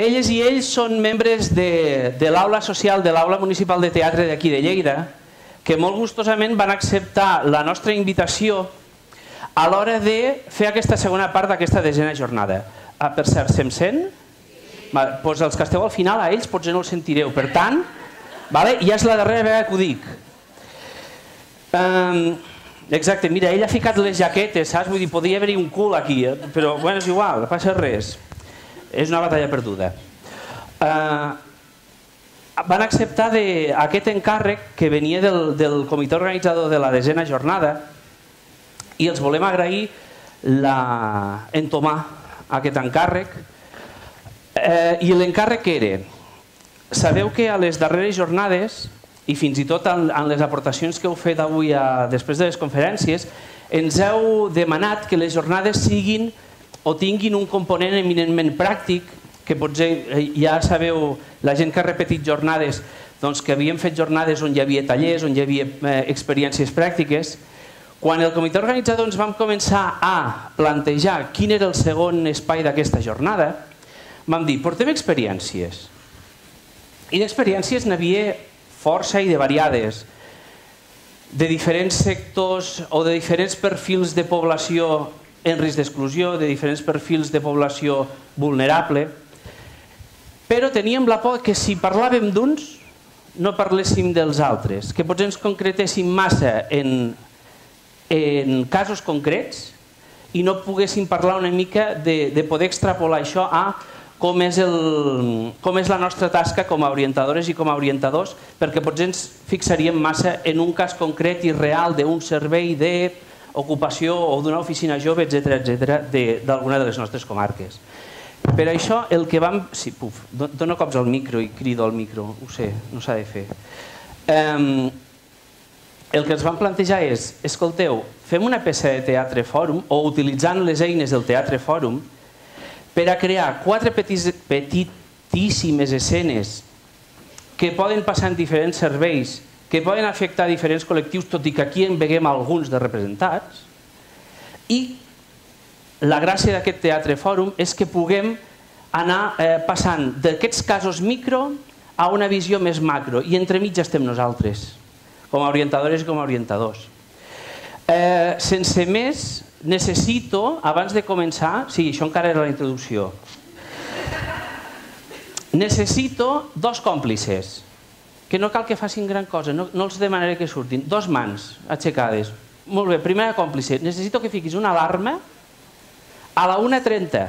Elles i ells són membres de l'aula social de l'Aula Municipal de Teatre d'aquí de Lleida, que molt gustosament van acceptar la nostra invitació a l'hora de fer aquesta segona part d'aquesta desena jornada. Per cert, se'm sent? Doncs els que esteu al final, a ells potser no els sentireu. Per tant, ja és la darrera vegada que ho dic. Exacte, mira, ell ha ficat les jaquetes, saps? Vull dir, podria haver-hi un cul aquí, però bueno, és igual, no passa res. És una batalla perduda. Van acceptar aquest encàrrec que venia del comitè organitzador de la desena jornada i els volem agrair entomar aquest encàrrec. I l'encàrrec era, sabeu que a les darreres jornades i fins i tot en les aportacions que heu fet avui després de les conferències, ens heu demanat que les jornades siguin o tinguin un component eminentment pràctic, que potser ja sabeu, la gent que ha repetit jornades, que havíem fet jornades on hi havia tallers, on hi havia experiències pràctiques. Quan el comitè organitzador ens vam començar a plantejar quin era el segon espai d'aquesta jornada, vam dir, portem experiències. I d'experiències n'havia força i de variades, de diferents sectors o de diferents perfils de població en risc d'exclusió, de diferents perfils de població vulnerable, però teníem la por que si parlàvem d'uns no parléssim dels altres, que potser ens concretéssim massa en casos concrets i no poguéssim parlar una mica de poder extrapolar això a com és la nostra tasca com a orientadores i com a orientadors, perquè potser ens fixaríem massa en un cas concret i real d'un servei d'ocupació o d'una oficina jove, etc., d'alguna de les nostres comarques. Per això el que vam... Sí, puf, dono cops al micro i crido al micro, ho sé, no s'ha de fer. El que ens vam plantejar és, escolteu, fem una peça de teatre fòrum o utilitzant les eines del teatre fòrum per a crear 4 petitíssimes escenes que poden passar en diferents serveis, que poden afectar diferents col·lectius, tot i que aquí en veiem alguns de representats. I la gràcia d'aquest teatre fòrum és que puguem anar passant d'aquests casos micro a una visió més macro, i entremig estem nosaltres, com a orientadores i com a orientadors. Sense més, necessito, abans de començar, sí, això encara era la introducció, necessito 2 còmplices, que no cal que facin gran cosa, no els demanaré que surtin, 2 mans aixecades. Molt bé, primera còmplice, necessito que fiquis una alarma a la 1:30,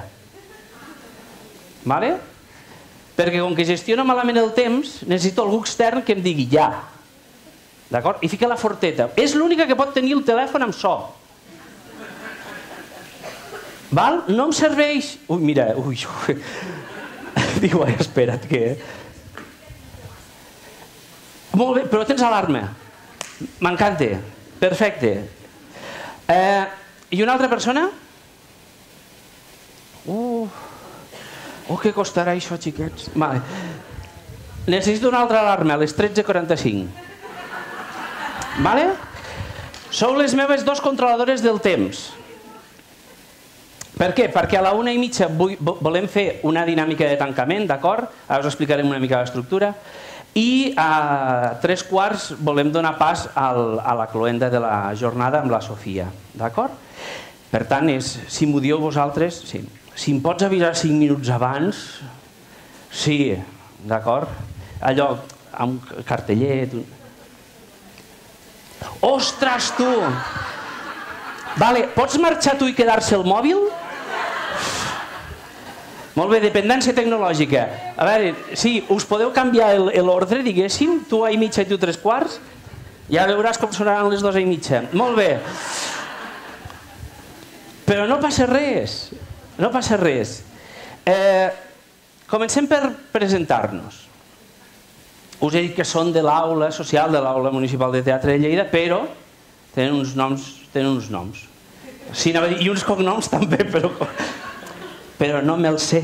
perquè com que gestiono malament el temps, necessito algú extern que em digui ja. D'acord? I fica la forteta. És l'única que pot tenir el telèfon amb so. No em serveix... Ui, mira, diu, espera't, que... Molt bé, però tens alarma. M'encanta. Perfecte. I una altra persona? Que costarà això, xiquets? Necessito una altra alarma a les 13:45. Sou les meves 2 controladores del temps. Per què? Perquè a la 1:30 volem fer una dinàmica de tancament, d'acord? Ara us explicarem una mica l'estructura. I a 3:15 volem donar pas a la cloenda de la jornada amb la Sofia, d'acord? Per tant, si m'ho dieu vosaltres, si em pots avisar 5 minuts abans, sí, d'acord? Allò, amb cartellet... Ostres, tu! Pots marxar tu i quedar-se el mòbil? Molt bé, dependència tecnològica. A veure, sí, us podeu canviar l'ordre, diguéssim? Tu a 1:30 i tu 3:15? Ja veuràs com sonaran les 2:30. Molt bé. Però no passa res. No passa res. Comencem per presentar-nos. Us he dit que són de l'aula social de l'Aula Municipal de Teatre de Lleida, però tenen uns noms. Sí, i uns cognoms també, però no me'ls sé.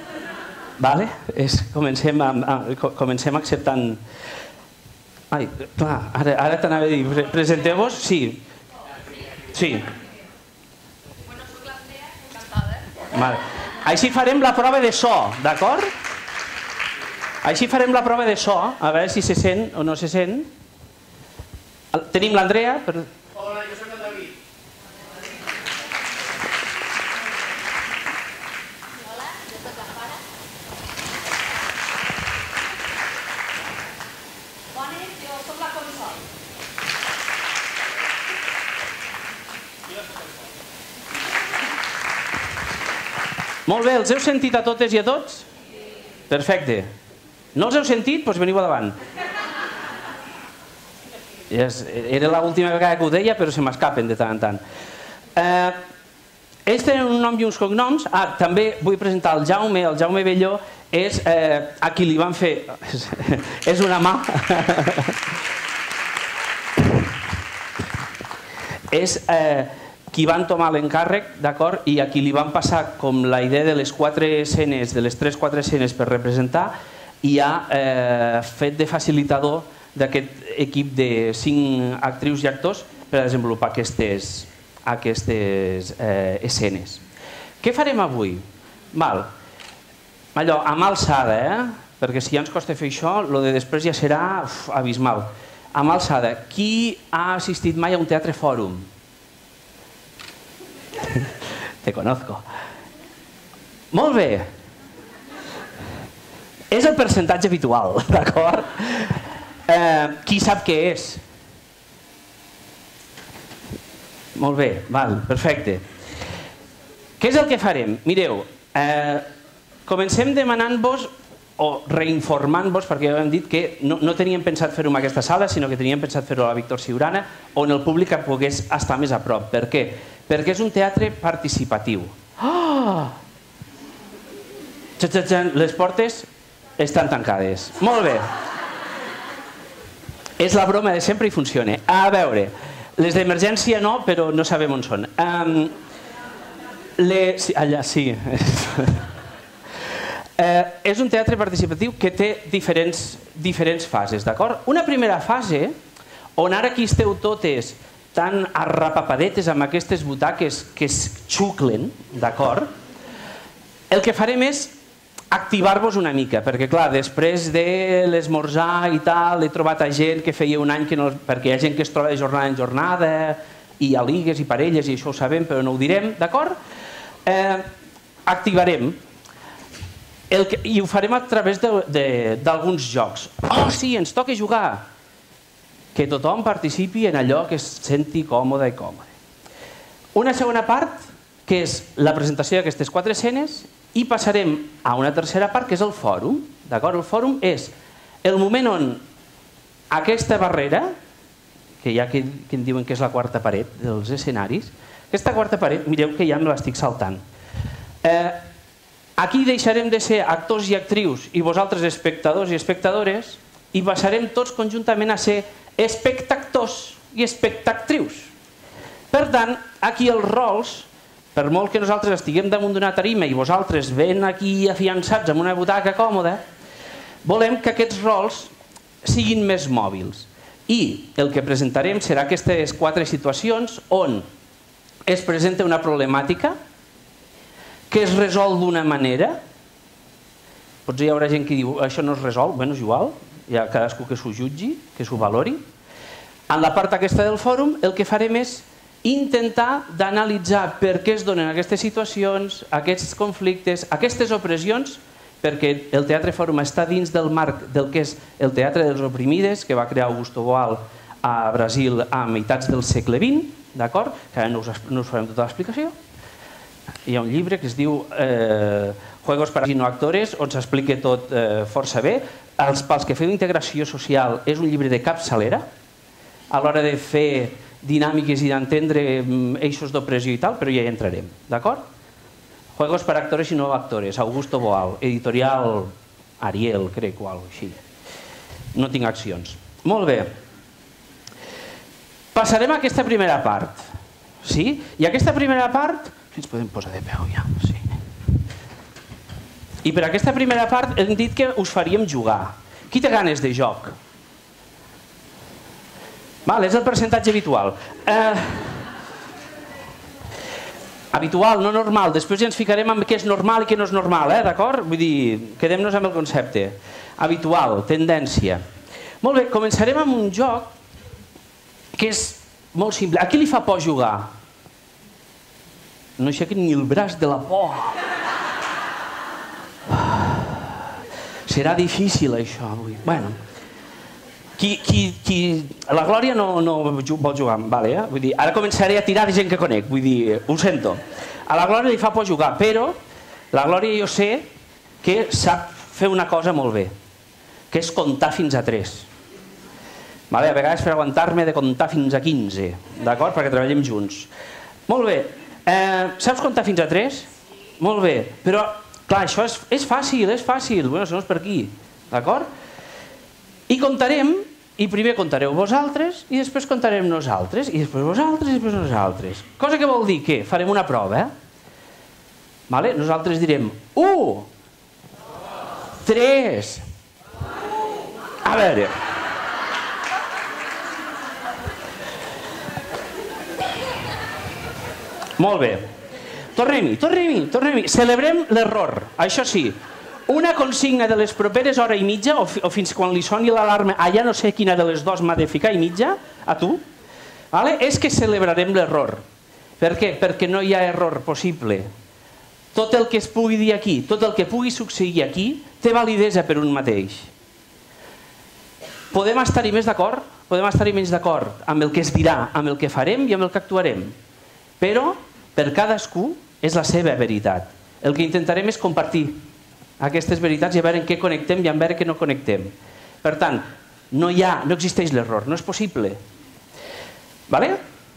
Comencem acceptant... Ai, clar, ara t'anava a dir, presenteu-vos? Sí. Bueno, soc la Andrea, encantada. Així farem la prova de so, d'acord? Així farem la prova de so, a veure si se sent o no se sent. Tenim l'Andrea. Hola, jo soc el David. Hola, jo soc la Fara. Bones, jo soc la Consol. Molt bé, els heu sentit a totes i a tots? Perfecte. No els heu sentit? Doncs veniu a davant. Era l'última vegada que ho deia, però se m'escapen de tant en tant. Ells tenen un nom i uns cognoms. També vull presentar el Jaume. El Jaume Belló és a qui li van fer... És una mà. És qui van tomar l'encàrrec, d'acord? I a qui li van passar com la idea de les 4 escenes, de les 3-4 escenes per representar, i ha fet de facilitador d'aquest equip de 5 actrius i actors per a desenvolupar aquestes escenes. Què farem avui? Allò, a mà alçada, perquè si ja ens costa fer això, el de després ja serà abismal. A mà alçada, qui ha assistit mai a un teatre fòrum? Te conozco. Molt bé. És el percentatge habitual, d'acord? Qui sap què és? Molt bé, perfecte. Què és el que farem? Mireu, comencem demanant-vos o reinformant-vos, perquè ja hem dit que no teníem pensat fer-ho en aquesta sala, sinó que teníem pensat fer-ho a la Víctor Siurana, on el públic pogués estar més a prop. Per què? Perquè és un teatre participatiu. Les portes estan tancades. Molt bé. És la broma de sempre i funciona. A veure, les d'emergència no, però no sabem on són. Allà sí. És un teatre participatiu que té diferents fases, d'acord? Una primera fase, on ara aquí esteu totes tan arrapapadetes amb aquestes butaques que es xuclen, d'acord? El que farem és activar-vos una mica, perquè clar, després de l'esmorzar i tal, he trobat a gent que feia un any que no... perquè hi ha gent que es troba de jornada en jornada, i a ligues i parelles, i això ho sabem, però no ho direm, d'acord? Activarem. I ho farem a través d'alguns jocs. Sí, ens toca jugar! Que tothom participi en allò que es senti còmode i còmode. Una segona part, que és la presentació d'aquestes 4 escenes, i passarem a una tercera part, que és el fòrum. El fòrum és el moment on aquesta barrera, que hi ha qui en diuen que és la quarta paret dels escenaris, aquesta quarta paret, mireu que ja me l'estic saltant. Aquí deixarem de ser actors i actrius i vosaltres espectadors i espectadores i passarem tots conjuntament a ser espectactors i espectactrius. Per tant, aquí els rols, per molt que nosaltres estiguem damunt d'una tarima i vosaltres ven aquí afiançats en una butaca còmoda, volem que aquests rols siguin més mòbils. I el que presentarem serà aquestes 4 situacions on es presenta una problemàtica que es resol d'una manera. Potser hi haurà gent que diu això no es resol, bé, és igual, hi ha cadascú que s'ho jutgi, que s'ho valori. En la part aquesta del fòrum el que farem és intentar d'analitzar per què es donen aquestes situacions, aquests conflictes, aquestes opressions, perquè el Teatre Fòrum està dins del marc del que és el Teatre dels Oprimides, que va crear Augusto Boal a Brasil a meitats del segle XX, d'acord? Que ara no us farem tota l'explicació. Hi ha un llibre que es diu Juegos para no actores, on s'explica tot força bé. Pels que feu integració social, és un llibre de capçalera, a l'hora de fer dinàmiques i d'entendre eixos d'opressió i tal, però ja hi entrarem, d'acord? Juegos para actores y no actores, Augusto Boal, editorial Ariel, crec, o alguna cosa així. No tinc accions. Molt bé. Passarem a aquesta primera part. Sí? I aquesta primera part... Ens podem posar de peu ja. Sí. I per aquesta primera part hem dit que us faríem jugar. Qui té ganes de joc? És el percentatge habitual. Habitual, no normal. Després ja ens ficarem amb què és normal i què no és normal, d'acord? Vull dir, quedem-nos amb el concepte. Habitual, tendència. Molt bé, començarem amb un joc que és molt simple. A qui li fa por jugar? No aixequen ni el braç de la por. Serà difícil això avui. Bueno, la Glòria no vol jugar, vale, eh? Vull dir, ara començaré a tirar de gent que conec, vull dir, ho sento. A la Glòria li fa por jugar, però la Glòria jo sé que sap fer una cosa molt bé, que és comptar fins a 3. Vale, a vegades per aguantar-me de comptar fins a 15, d'acord? Perquè treballem junts. Molt bé, saps comptar fins a 3? Molt bé, però clar, això és fàcil, bueno, si no és per aquí, d'acord? I comptarem, i primer contareu vosaltres, i després contarem nosaltres, i després vosaltres, i després nosaltres. Cosa que vol dir que farem una prova, vale? Nosaltres direm 1, 3, a veure... Molt bé. Tornem-hi. Celebrem l'error, això sí. Una consigna de les properes hora i mitja, o fins quan li soni l'alarma, ja no sé quina de les dues m'ha de ficar i mitja, a tu, és que celebrarem l'error. Per què? Perquè no hi ha error possible. Tot el que es pugui dir aquí, tot el que pugui succeir aquí, té validesa per un mateix. Podem estar-hi més d'acord, podem estar-hi menys d'acord amb el que es dirà, amb el que farem i amb el que actuarem. Però per cadascú és la seva veritat. El que intentarem és compartir aquestes veritats i a veure en què connectem i a veure què no connectem. Per tant, no existeix l'error, no és possible. Vale?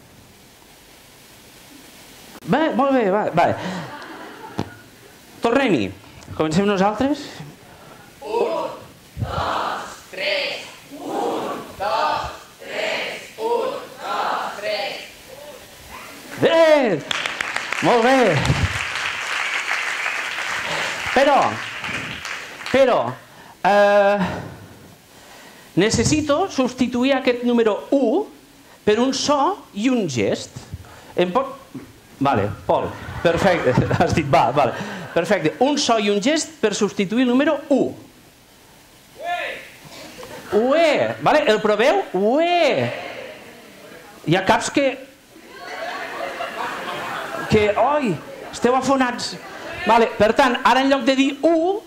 Bé, molt bé, va. Tornem-hi. Comencem nosaltres? 1, 2, 3. 1, 2, 3. 1, 2, 3. Bé! Molt bé! Però, necessito substituir aquest número 1 per un so i un gest. Em pot... Vale, Pol, perfecte, has dit va, vale. Perfecte, un so i un gest per substituir el número 1. Ué, vale, el proveu? Ué! Hi ha caps que... oi, esteu afonats. Vale, per tant, ara en lloc de dir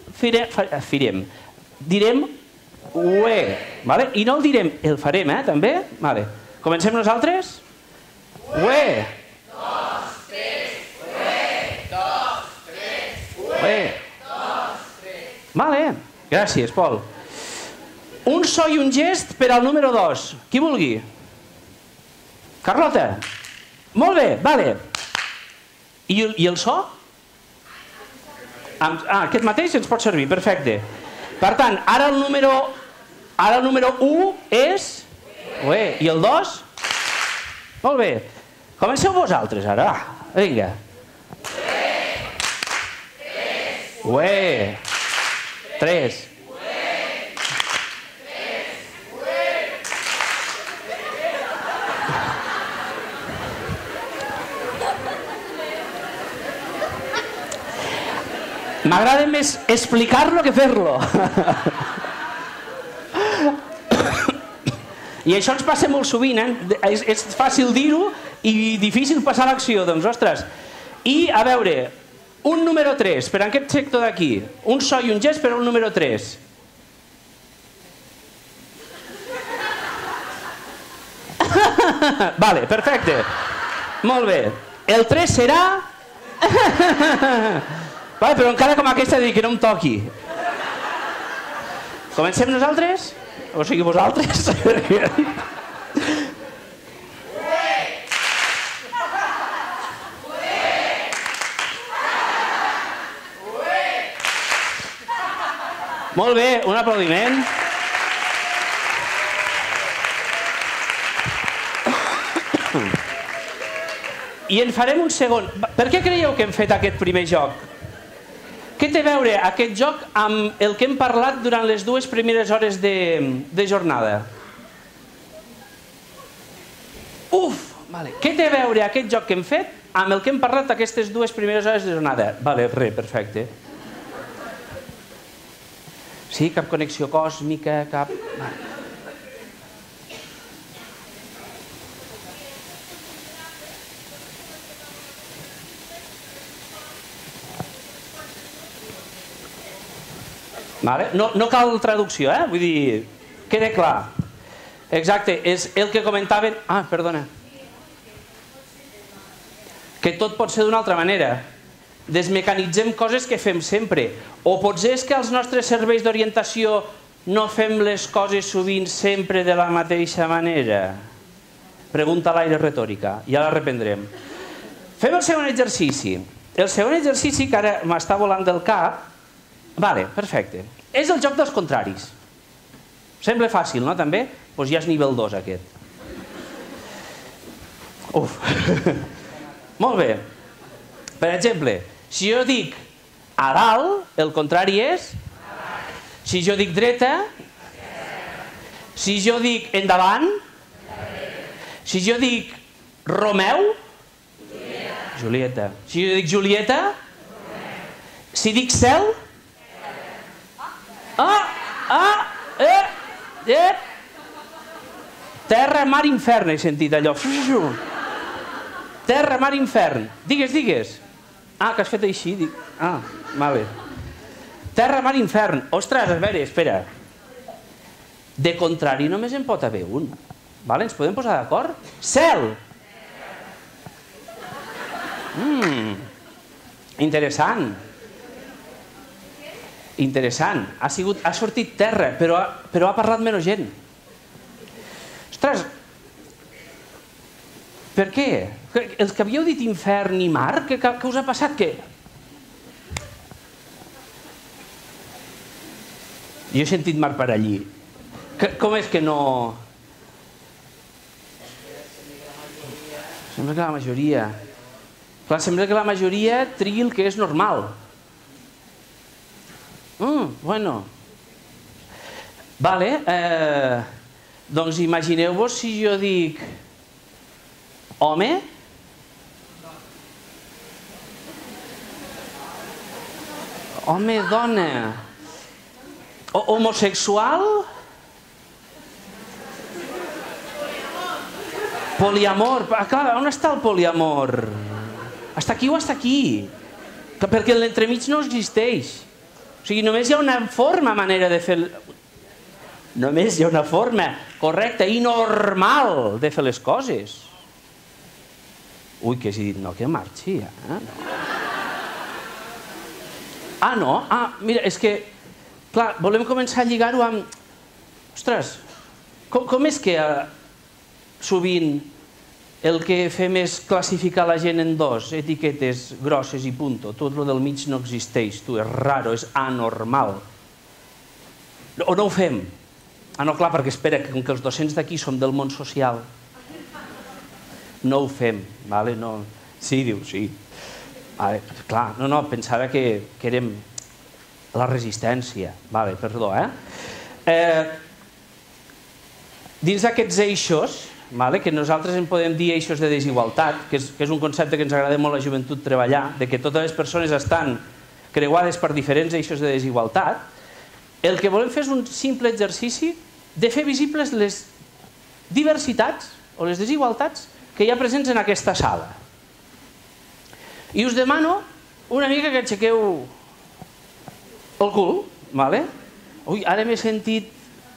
direm ué, vale? I no el direm, el farem, també? Vale. Comencem nosaltres? Ué. 2, 3, ué. 2, 3, ué. 2, 3. Vale, gràcies, Pol. Un so i un gest per al número 2. Qui vulgui? Carlota? Molt bé, vale. I el so? Aquest mateix ens pot servir, perfecte. Per tant, ara el número 1 és... Ué, i el 2? Molt bé. Comenceu vosaltres ara, vinga. Ué, 3. M'agrada més explicar-lo que fer-lo. I això ens passa molt sovint, és fàcil dir-ho i difícil passar a l'acció, doncs, ostres. I, a veure, un número 3, per aquest sector d'aquí, un so i un gest per un número 3. Vale, perfecte. Molt bé. El 3 serà... Vale, però encara com aquesta de dir que no em toqui. Comencem nosaltres? O sigui, vosaltres? Molt bé, un aplaudiment. I en farem un segon. Per què creieu que hem fet aquest primer joc? Què té a veure aquest joc amb el que hem parlat durant les 2 primeres hores de jornada? Què té a veure aquest joc que hem fet amb el que hem parlat aquestes 2 primeres hores de jornada. Vale, perfecte. Sí, cap connexió còsmica, cap... No cal traducció, vull dir, queda clar. Exacte, és el que comentaven... Ah, perdona. Que tot pot ser d'una altra manera. Desmecanitzem coses que fem sempre. O potser és que als nostres serveis d'orientació no fem les coses sovint sempre de la mateixa manera? Pregunta a l'aire retòrica, ja la reprendrem. Fem el segon exercici. El segon exercici, que ara m'està volant del cap... Vale, perfecte. És el joc dels contraris. Sembla fàcil, no, també? Doncs ja és nivell 2, aquest. Uf. Molt bé. Per exemple, si jo dic a dalt, el contrari és... Si jo dic dreta... Si jo dic endavant... Si jo dic Romeu... Julieta. Si jo dic Julieta... Si dic cel... Terra, mar, infern, he sentit allò. Terra, mar, infern. Digues. Ah, que has fet així. Ah, vale. Terra, mar, infern. Ostres, a veure, espera. De contrari només en pot haver un. Ens podem posar d'acord? Cel. Interessant. Interessant. Ha sortit terra, però ha parlat menys gent. Ostres, per què? Els que havíeu dit infern i mar, què us ha passat? Jo he sentit mar per allí. Com és que no... Sembla que la majoria... Clar, sembla que la majoria trigui el que és normal. Bueno. Vale. Doncs imagineu-vos si jo dic home, dona, homosexual, poliamor. Clar, on està el poliamor? Està aquí o està aquí? Perquè l'entremig no existeix. O sigui, només hi ha una manera de fer... Només hi ha una forma correcta i normal de fer les coses. Ui, que he dit, no, que marxi, Ah, no? Ah, mira, és que... Clar, volem començar a lligar-ho amb... Ostres, com és que sovint el que fem és classificar la gent en 2 etiquetes grosses i punto? Tot el del mig no existeix, és raro, és anormal. O no ho fem? Ah, no, clar, perquè espera, que com que els docents d'aquí som del món social, no ho fem, vale? No. Sí, diu, sí. Vale, clar, no, pensava que érem la resistència. Vale, perdó, Dins d'aquests eixos, que nosaltres en podem dir eixos de desigualtat, que és un concepte que ens agrada molt a la joventut treballar, de que totes les persones estan creuades per diferents eixos de desigualtat, el que volem fer és un simple exercici de fer visibles les diversitats o les desigualtats que hi ha presents en aquesta sala. I us demano una mica que aixequeu el cul, Ui, ara m'he sentit...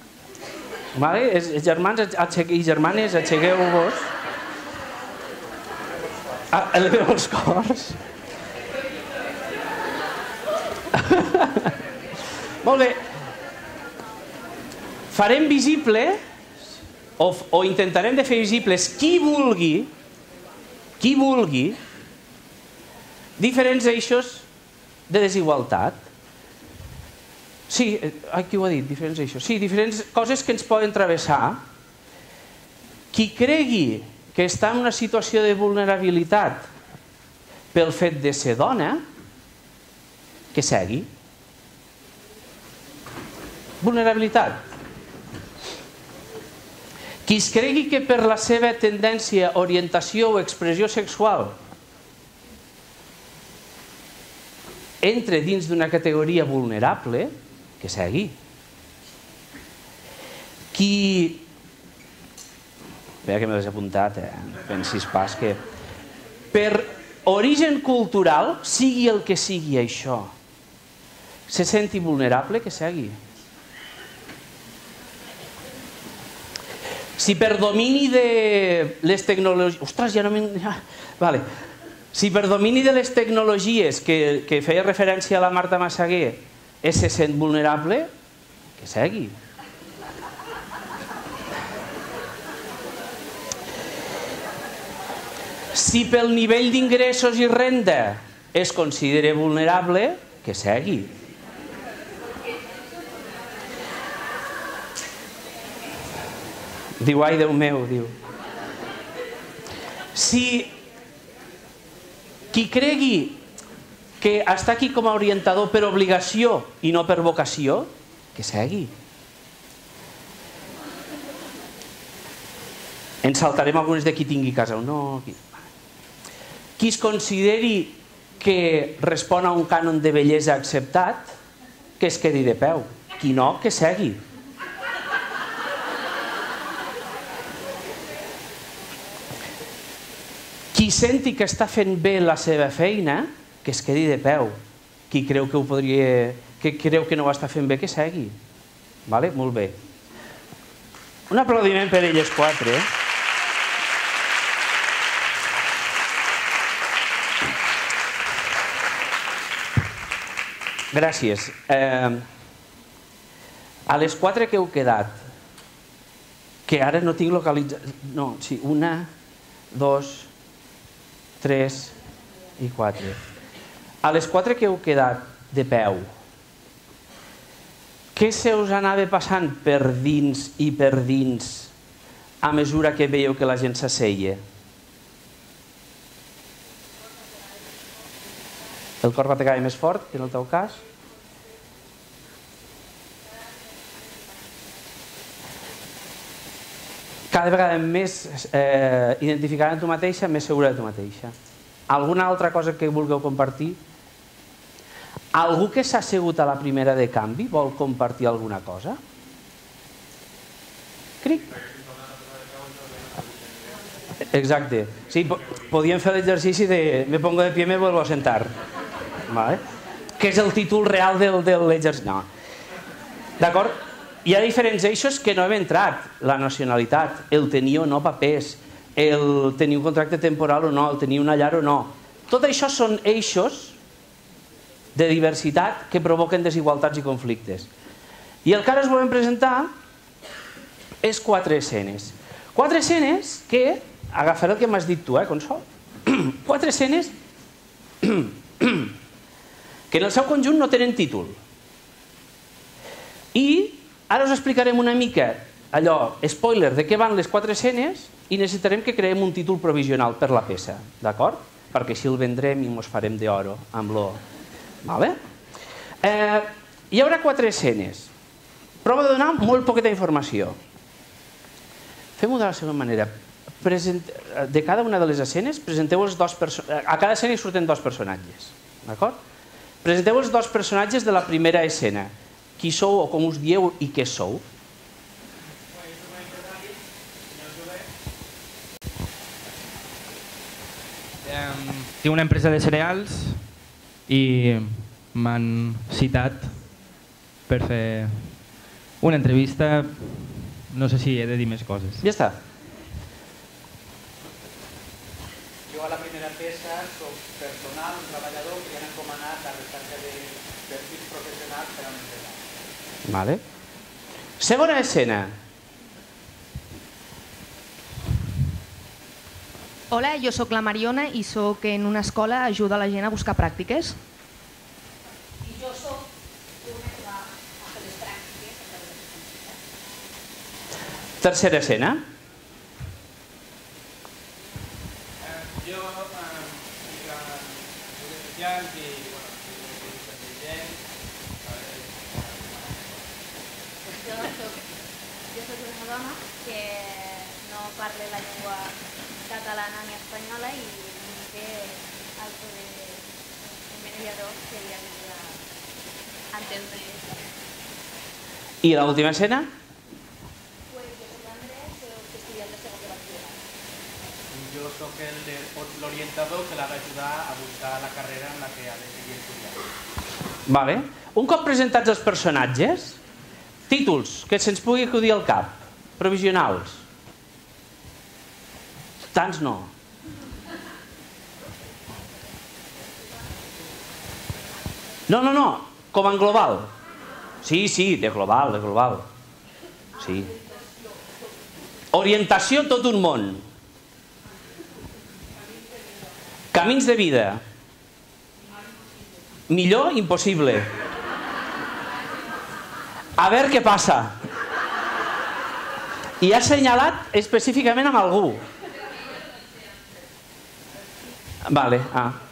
Germans i germanes, aixequeu-vos. Eleveu els cors. Molt bé. Farem visible, o intentarem de fer visibles, qui vulgui, diferents eixos de desigualtat. Sí, aquí ho ha dit, diferents eixos. Sí, diferents coses que ens poden travessar. Qui cregui que està en una situació de vulnerabilitat pel fet de ser dona, que segui. Vulnerabilitat. Qui es cregui que per la seva tendència, orientació o expressió sexual entre dins d'una categoria vulnerable, que segui. Qui... Espera que me l'has apuntat, pensis pas que... Per origen cultural, sigui el que sigui això, se senti vulnerable, que segui. Si per domini de les tecnologies... Ostres, ja no m'he... Vale. Si per domini de les tecnologies que feia referència a la Marta Massaguer se sent vulnerable, que segui. Si pel nivell d'ingressos i renda es considera vulnerable, que segui. Diu, ai, Déu meu, diu. Si qui cregui que està aquí com a orientador per obligació i no per vocació, que segui. En saltarem algunes de qui tingui casa o no. Qui es consideri que respon a un cànon de bellesa acceptat, que es quedi de peu. Qui no, que segui. Qui senti que està fent bé la seva feina, que es quedi de peu. Qui creu que ho podria... que creu que no ho està fent bé, que segui. Vale? Molt bé. Un aplaudiment per elles quatre. Gràcies. A les quatre que heu quedat, que ara no tinc localitzat... No, sí, 1, 2, 3 i 4. A les 4 que heu quedat de peu, què se us anava passant per dins i per dins a mesura que veieu que la gent s'asseia? El cor bategava més fort, que en el teu cas? Cada vegada més identificada en tu mateixa, més segura de tu mateixa. Alguna altra cosa que vulgueu compartir? Algú que s'ha assegut a la primera de canvi vol compartir alguna cosa? Cric. Exacte. Sí, podíem fer l'exercici de me pongo de pie, me vuelvo a sentar. Vale? Que és el títol real de l'exercici. No. D'acord? Hi ha diferents eixos que no hem entrat. La nacionalitat, el tenir o no papers, el tenir un contracte temporal o no, el tenir una llar o no. Tot això són eixos de diversitat que provoquen desigualtats i conflictes. I el que ara us volem presentar és 4 escenes. 4 escenes que, agafaré el que m'has dit tu, Consol? 4 escenes que en el seu conjunt no tenen títol. I ara us explicarem una mica allò, spoiler, de què van les 4 escenes i necessitarem que creem un títol provisional per la peça, d'acord? Perquè així el vendrem i mos farem d'oro amb lo... Vale? Hi haurà 4 escenes. Prova de donar molt poqueta informació. Fem-ho de la següent manera. De cada una de les escenes, presenteu els dos personatges. A cada escena hi surten 2 personatges. D'acord? Presenteu els 2 personatges de la primera escena. Qui sou o com us dieu i què sou. Tinc una empresa de cereals i m'han citat per fer una entrevista. No sé si he de dir més coses. Ja està. Jo a la primera peça soc personal, un treballador que li han encomanat la recerca de perfils professionals per a una empresa. Vale. Segona escena. Hola, jo sóc la Mariona i sóc en una escola, ajuda la gent a buscar pràctiques. I jo sóc una que va a fer les pràctiques. Tercera escena. Jo soc estudiant i Jo soc una dona que no parla la llengua catalana ni espanyola i vinc d'Alto de criador que había venido antes de... I l'última escena? Pues yo soy Andrés, soy estudiante de segundo bachillerato. Jo sóc l'orientador que l'ha d'ajudar a buscar la carrera en la que ha de seguir estudiant. Vale. Un cop presentats els personatges, títols que se'ns pugui acudir al cap, provisionals. Tants no. No, com en global. Sí, de global, de global. Sí. Orientació tot un món. Camins de vida. Millor impossible. A veure què passa. I ha assenyalat específicament amb algú. Vale.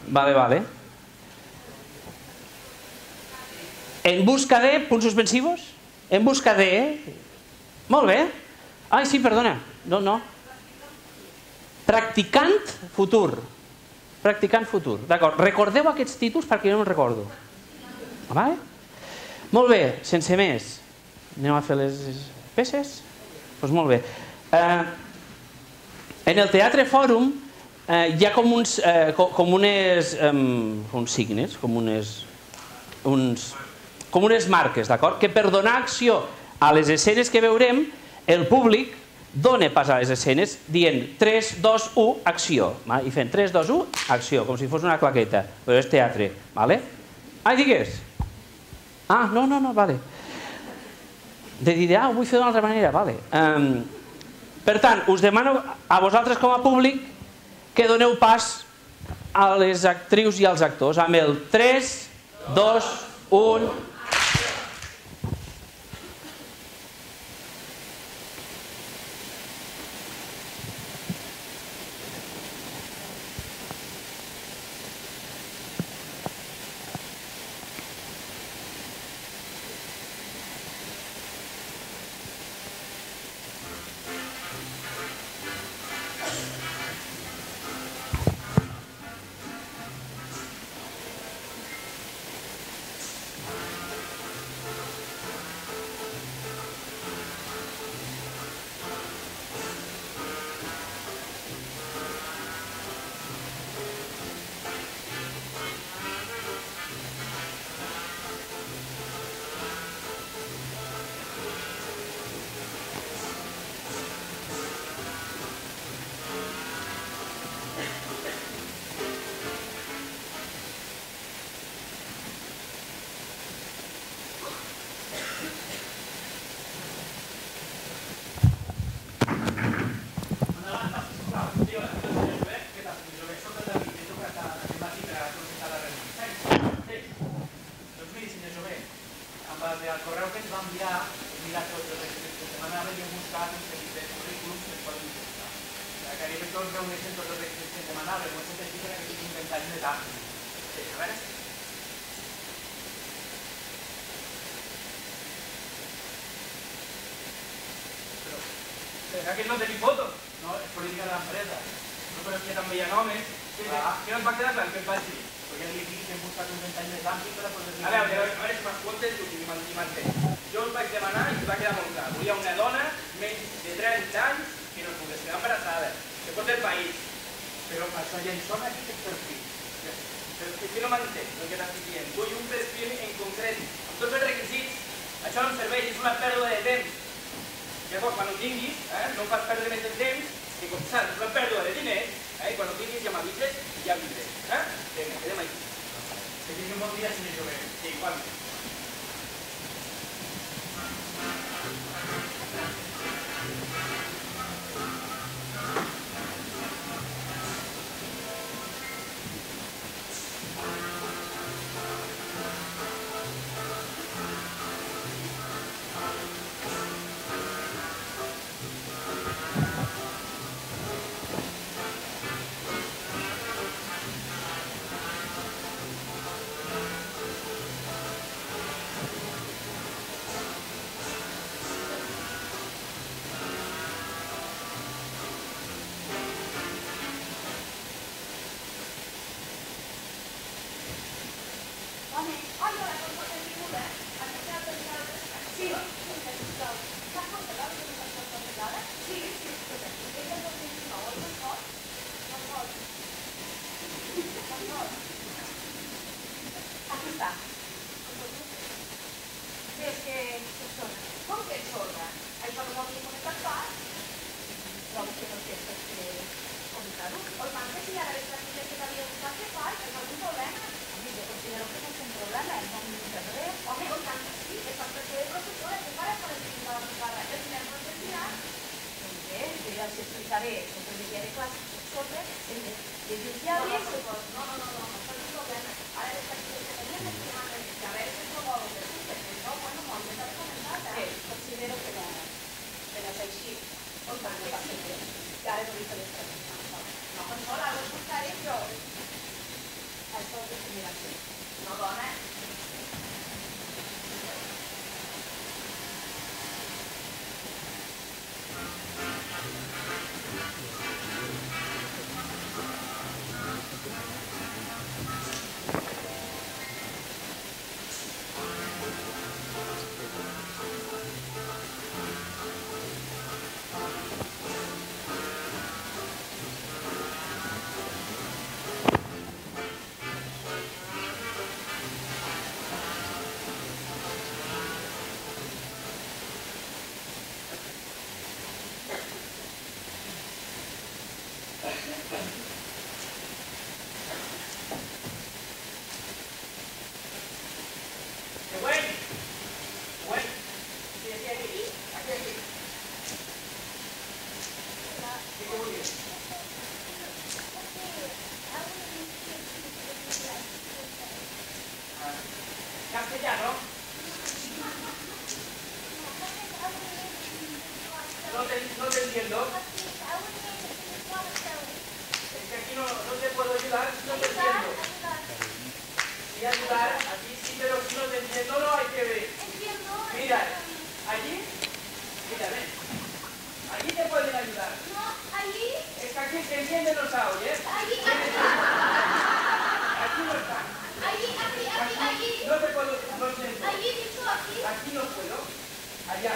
En busca de... punts suspensivos? En busca de... Molt bé. Ai, sí, perdona. No. Practicant futur. Practicant futur. D'acord. Recordeu aquests títols perquè jo no me'n recordo. Vale? Molt bé, sense més. Anem a fer les peces? Doncs molt bé. En el Teatre Fòrum hi ha com uns signes, com unes marques, d'acord? Que per donar acció a les escenes que veurem, el públic dona pas a les escenes dient 3, 2, 1, acció. I fent 3, 2, 1, acció, com si fos una claqueta, però és teatre. Ai, digues. No, vale. De dir, ho vull fer d'una altra manera, vale. Per tant, us demano a vosaltres com a públic que doneu pas a les actrius i als actors amb el 3, 2, 1... El correu que ens va enviar, he mirat tots els requisits que demanaven i he buscat un seguit de currículums que es poden utilitzar. Que arriben tots reuneixen tots els requisits que ens demanaven, ho he sentit per aquest inventari de tant. A veure... Però aquest no tenim fotos, no? És política de l'empresa. No, però és que també hi ha homes. Que no ens va quedar clar, què et vaig dir? Perquè li dic que hem buscat un inventari més ampli per a poder... A veure si m'escoltes i m'entens. Jo us vaig demanar i us va quedar molt clar. Volia una dona menys de 30 anys que no pogués quedar embarassada, que fos del país. Però això ja en som aquest perfil. Però és que no m'entens el que t'estic dient. Vull un perfil en concret, amb tots els requisits. Això no em serveix, és una pèrdua de temps. Llavors, quan ho tinguis, no em fas perdre més de temps, que com saps, és una pèrdua de diners, quan ho tinguis ja m'avises i ja vindré. Vinga, quedem aquí. Que tingui un bon dia, senyor Jové. Sí, igualment. castellano? No te entiendo. Es que aquí no te puedo ayudar, no te entiendo. Y ayudar, aquí sí, pero si no te entiendo no hay que ver. Mira, allí, mira, ven. Allí te pueden ayudar. Es que aquí el que entiende no sabe, ¿eh? Aquí no está. No te puedo, no entiendo. Aquí no puedo. Allá.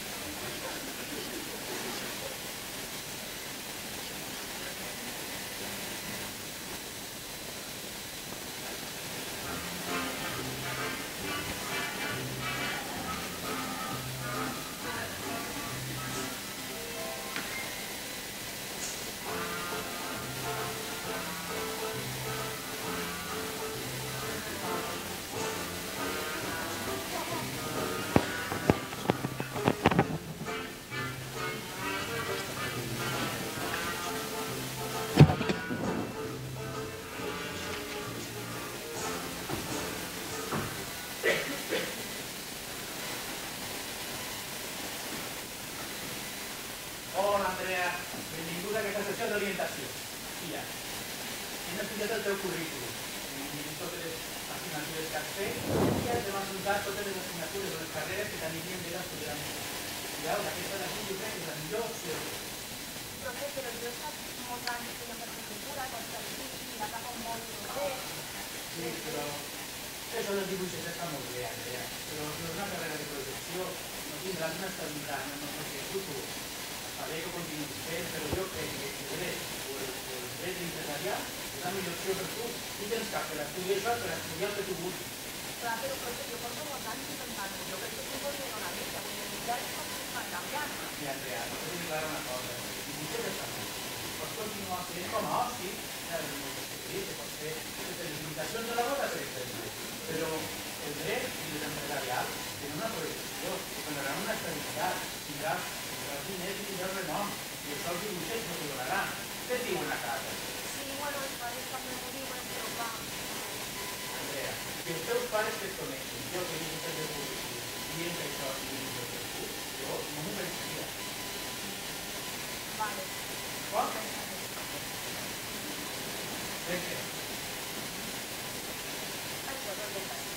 Hola, Andrea. Benvinguda a aquesta sessió d'orientació. Mira, hem estudiat el teu currículum. Hem totes les assignatures que has fet i has d'apuntar totes les assignatures o les carreres que t'anirien bé d'estudiar més. I ara, aquesta d'aquí jo crec que és la millor opció. Profe, però jo he estat molts anys estudiant per cultura, contra el CIC, i la paga molt bé. Sí, però això del dibuix està molt bé, Andrea. Però no és una carrera de projecció, no tindràs una estabilitat, no sé què futur. Saber que continuïs fent, però jo crec que el dret o el dret empresarial és la millor opció per tu. Tu tens cap per estudiar això, per estudiar el que tu vulguis. Clar, però profe, jo porto molts anys intentant-ho. Jo crec que tu vols dir una mica, perquè ja les coses van canviant. Mira, Andrea, no t'he de clar una cosa. Si dibuixes està bé. Pots continuar fent com a oci, pots fer les limitacions de la boda, per exemple. Però el dret i l'empresarial tenen una projecció, donaran una estabilitat, tindràs diners i tindràs renom, i això els dibuixers no t'ho donaran. Què et diuen a casa? Sí, bueno, els pares també m'ho diuen, però clar. Andrea, si els teus pares que et coneixen, jo que he dit de publicitat, dient que això és un de tu, jo no m'ho pensaria. Vale. Quan? Per què? Això d'orientació.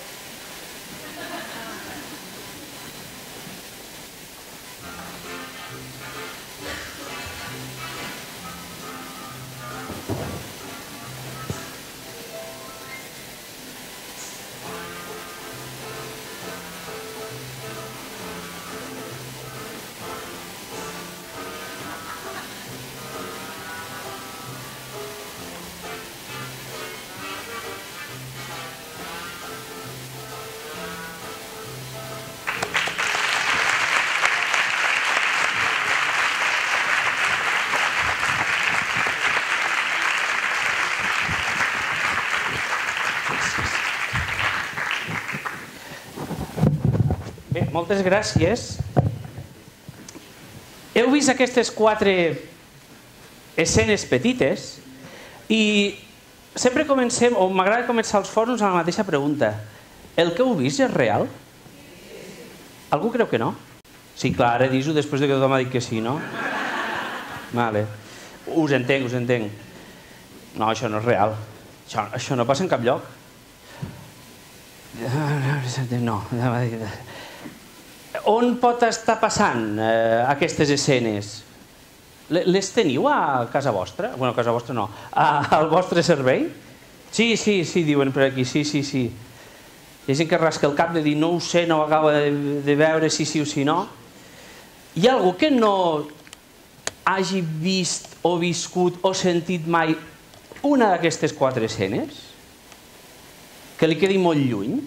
Bé, moltes gràcies. Heu vist aquestes 4 escenes petites i sempre comencem, o m'agrada començar els fòrums amb la mateixa pregunta. El que heu vist és real? Algú creu que no? Sí, clar, ara dis-ho després de que tothom ha dit que sí, no? Vale. Us entenc, us entenc. No, això no és real. Això no passa en cap lloc. No. On pot estar passant aquestes escenes? Les teniu a casa vostra? Bueno, a casa vostra no. Al vostre servei? Sí, diuen per aquí, sí. Hi ha gent que rasca el cap de dir no ho sé, no ho acabo de veure si sí o si no. Hi ha algú que no hagi vist o viscut o sentit mai una d'aquestes 4 escenes? Que li quedi molt lluny?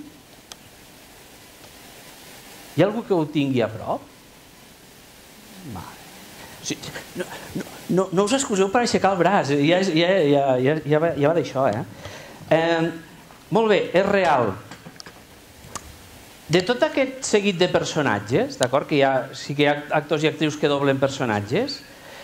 Hi ha algú que ho tingui a prop? No us excuseu per aixecar el braç, ja va d'això, Molt bé, és real. De tot aquest seguit de personatges, d'acord, que sí que hi ha actors i actrius que doblen personatges,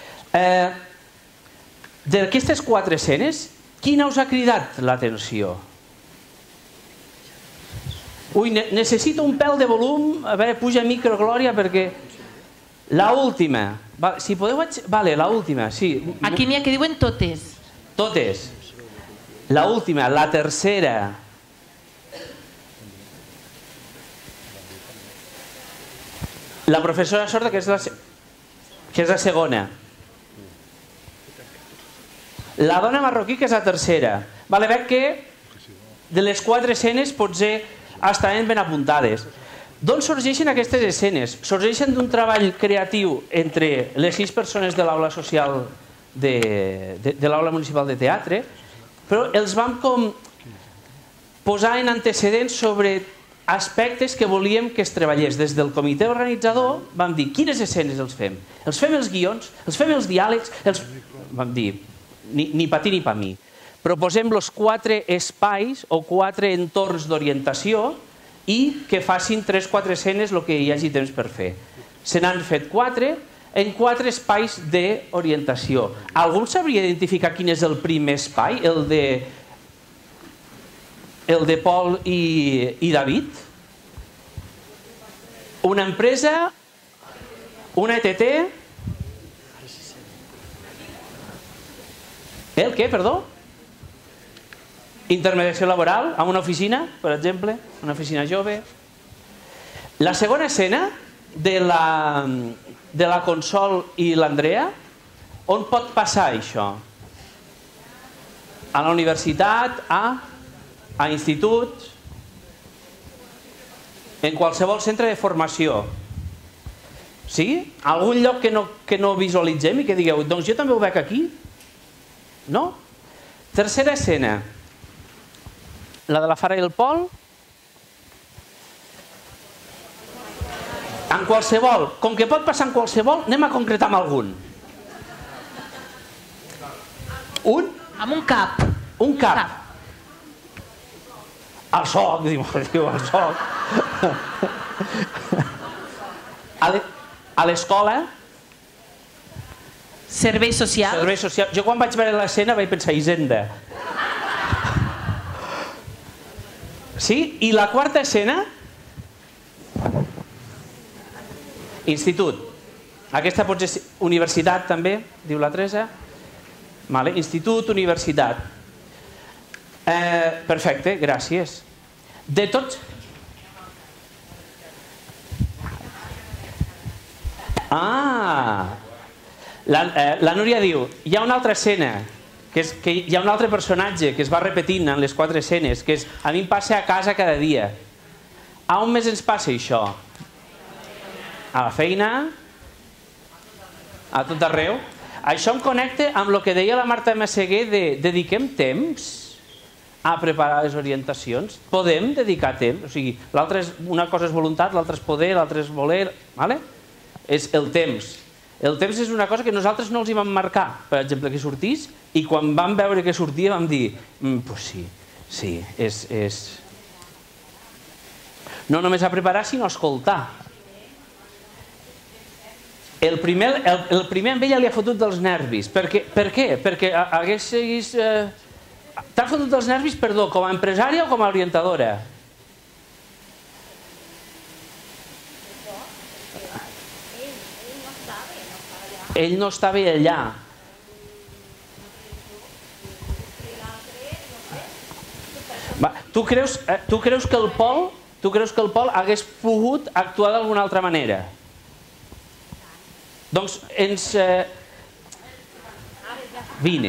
d'aquestes 4 escenes, quina us ha cridat l'atenció? Ui, necessito un pèl de volum. A veure, puja micro, Glòria, perquè... L'última. Si podeu... Vale, l'última, sí. Aquí n'hi ha que diuen totes. Totes. L'última, la tercera. La professora sorda, que és la segona. La dona marroquí, que és la tercera. Vale, veig que de les 4 escenes potser estaven ben apuntades. D'on sorgeixen aquestes escenes? Sorgeixen d'un treball creatiu entre les 6 persones de l'aula social de l'aula municipal de teatre, però els vam com posar en antecedents sobre aspectes que volíem que es treballés. Des del comitè organitzador vam dir quines escenes els fem. Els fem els guions, els fem els diàlegs, vam dir ni pa ti ni pa mi. Proposem els 4 espais o 4 entorns d'orientació i que facin 3-4 escenes el que hi hagi temps per fer. Se n'han fet 4 en 4 espais d'orientació. Algú sabria identificar quin és el primer espai? El de Pol i David? Una empresa? Una ETT? El què, perdó? Intermediació laboral, amb una oficina, per exemple, una oficina jove. La segona escena de la Consol i l'Andrea, on pot passar això? A la universitat, a instituts, en qualsevol centre de formació. Sí? Algun lloc que no visualitzem i que digueu, doncs jo també ho veig aquí? No? Tercera escena. La de la Fara i el Pol. En qualsevol. Com que pot passar en qualsevol, anem a concretar amb algun. Un? Amb un cap. Un cap. El soc, diu el soc. A l'escola. Servei social. Servei social. Jo quan vaig veure l'escena vaig pensar Hisenda. Sí? I la quarta escena? Institut. Aquesta pot ser universitat també, diu la Teresa. Institut, universitat. Perfecte, gràcies. De tots... La Núria diu, hi ha una altra escena, que hi ha un altre personatge que es va repetint en les 4 escenes, que és, a mi em passa a casa cada dia. A on més ens passa això? A la feina? A tot arreu? Això em connecta amb el que deia la Marta Masseguer de dediquem temps a preparar les orientacions. Podem dedicar temps. O sigui, una cosa és voluntat, l'altra és poder, l'altra és voler. És el temps. El temps és una cosa que nosaltres no els hi vam marcar, per exemple, que sortís, i quan vam veure que sortia vam dir, doncs sí, és... No només a preparar, sinó a escoltar. El primer amb ella li ha fotut dels nervis. Per què? Perquè haguessis... T'ha fotut dels nervis, perdó, com a empresària o com a orientadora? Ell no estava allà. Tu creus que el Pol hagués pogut actuar d'alguna altra manera? Doncs ens... Vine.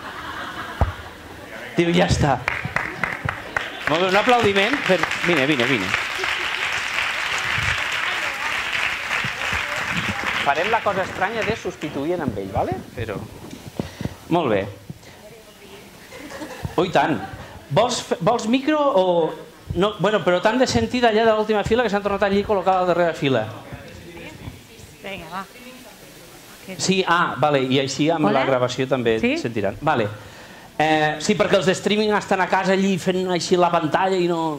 Diu, ja està. Molt bé, un aplaudiment. Vine. Farem la cosa estranya de substituir amb ell, ¿vale? Però... Molt bé. Oh, i tant. Vols micro o... No, bueno, però t'han de sentir d'allà de l'última fila que s'han tornat allí col·locar a la darrera fila. Vinga, va. Sí, vale, i així amb la gravació també sentiran. Vale. Sí, perquè els de streaming estan a casa allí fent així la pantalla i no...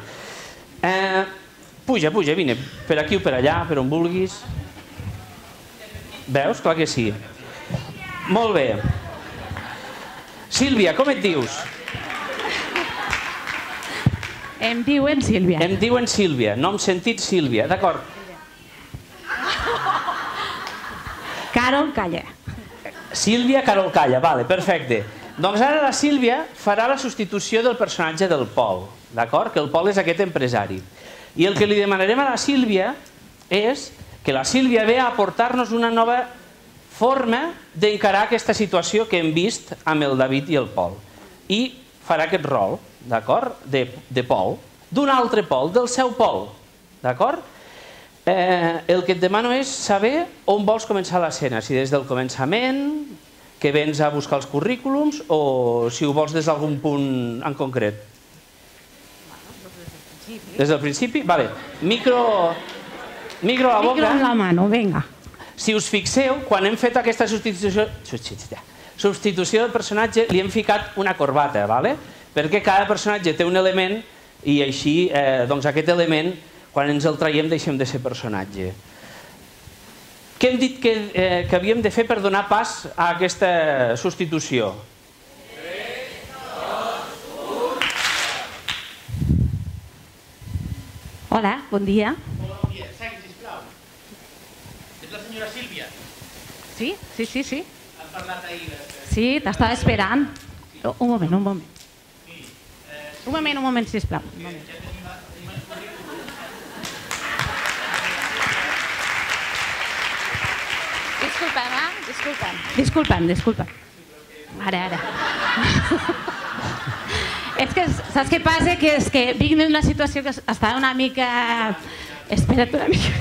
Puja, vine. Per aquí o per allà, per on vulguis. Veus? Clar que sí. Molt bé. Sílvia, com et dius? Em diuen Sílvia. Em diuen Sílvia, nom sentit Sílvia, d'acord. Carol Calla. Sílvia Carol Calla, vale, perfecte. Doncs ara la Sílvia farà la substitució del personatge del Pol, d'acord? Que el Pol és aquest empresari. I el que li demanarem a la Sílvia és que la Sílvia ve a aportar-nos una nova forma d'encarar aquesta situació que hem vist amb el David i el Pol. I farà aquest rol, d'acord? De Pol, d'un altre Pol, del seu Pol, d'acord? El que et demano és saber on vols començar l'escena, si des del començament, que vens a buscar els currículums, o si ho vols des d'algun punt en concret. Des del principi? Vale. Micro a la boca. Micro en la mano, vinga. Si us fixeu, quan hem fet aquesta substitució del personatge, li hem ficat una corbata, ¿vale? Perquè cada personatge té un element i així doncs aquest element, quan ens el traiem, deixem de ser personatge. Què hem dit que havíem de fer per donar pas a aquesta substitució? 3, 2, 1... Hola, bon dia. Bon dia, segui, sisplau. És la senyora Sílvia. Sí? Han parlat ahir. Sí, t'estava esperant. Un moment. Un moment, sisplau. Disculpa'm. Ara. És que, saps què passa? Que és que vinc d'una situació que està una mica... Espera't una mica.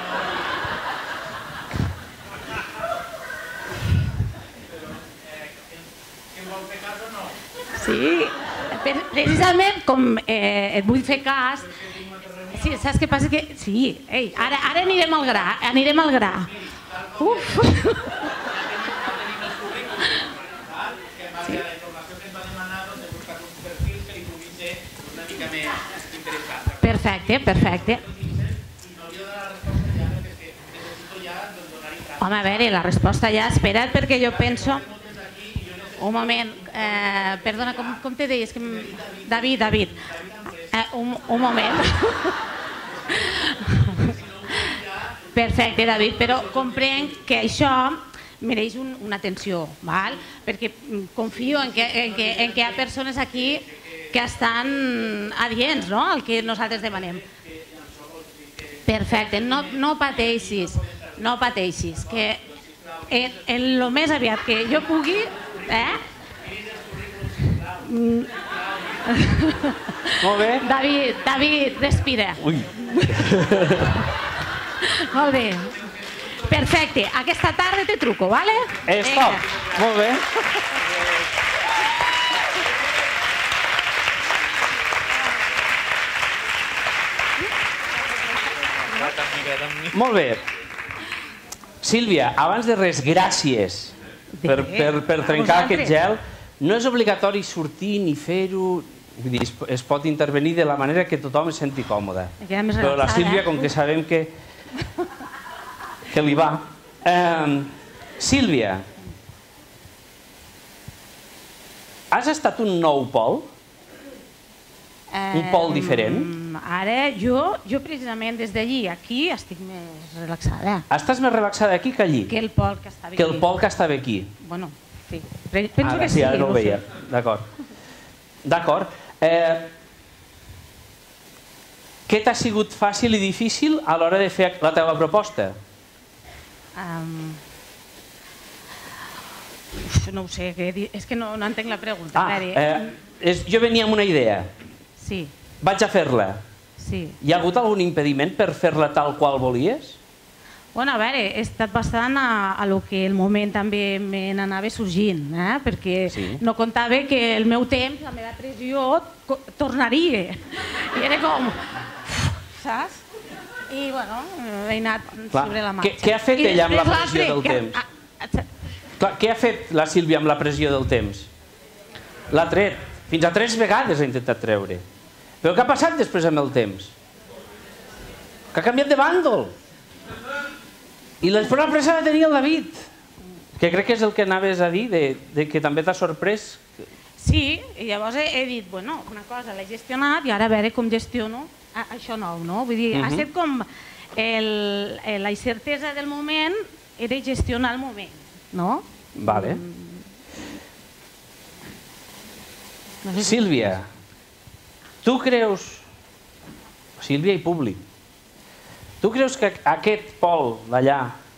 Que vol fer cas o no? Sí, precisament com et vull fer cas... Sí, saps què passa? Que... Sí, ara anirem al gra. Uf! Que en base a la informació que ens va demanar doncs he buscat uns perfils que li puguin ser una mica més interessants. Perfecte. I no li he donat la resposta ja perquè és que necessito ja donar-hi tràmit. Home, a veure, la resposta ja, espera't, perquè jo penso... Un moment, perdona, com te deies? David. Un moment. Perfecte, David, però comprenc que això mereix una atenció, val? Perquè confio en que hi ha persones aquí que estan adients, no?, al que nosaltres demanem. Perfecte, no pateixis, que en el més aviat que jo pugui... Molt bé. David, respira. Ui. Molt bé. Perfecte, aquesta tarda te truco, vale? Stop. Molt bé. Molt bé. Sílvia, abans de res, gràcies per trencar aquest gel. No és obligatori sortir ni fer-ho, es pot intervenir de la manera que tothom es senti còmode. Però la Sílvia, com que sabem que li va... Sílvia, has estat un nou Pol? Un Pol diferent? Ara, jo precisament des d'allí, aquí, estic més relaxada. Estàs més relaxada aquí que allí? Que el Pol que estava aquí. Que el Pol que estava aquí? Bueno, sí. Penso que sí. Ara no ho veia. D'acord. Què t'ha sigut fàcil i difícil a l'hora de fer la teva proposta? No ho sé, és que no entenc la pregunta. Jo venia amb una idea. Sí. Vaig a fer-la. Sí. Hi ha hagut algun impediment per fer-la tal qual volies? Bueno, a veure, he estat bastant a lo que el moment també me n'anava sorgint, perquè no comptava que el meu temps, la meva pressió, tornaria. I era com... Saps? I, bueno, he anat sobre la marxa. Què ha fet ella amb la pressió del temps? Què ha fet la Sílvia amb la pressió del temps? L'ha tret. Fins a 3 vegades ha intentat treure. Però què ha passat després amb el temps? Que ha canviat de bàndol. I la presa de tenir el David, que crec que és el que anaves a dir, que també t'ha sorprès. Sí, i llavors he dit, bueno, una cosa l'he gestionat i ara a veure com gestiono això nou, no? Vull dir, ha estat com la incertesa del moment era gestionar el moment, no? Vale. Sílvia, tu creus, Sílvia i públic, tu creus que aquest Pol d'allà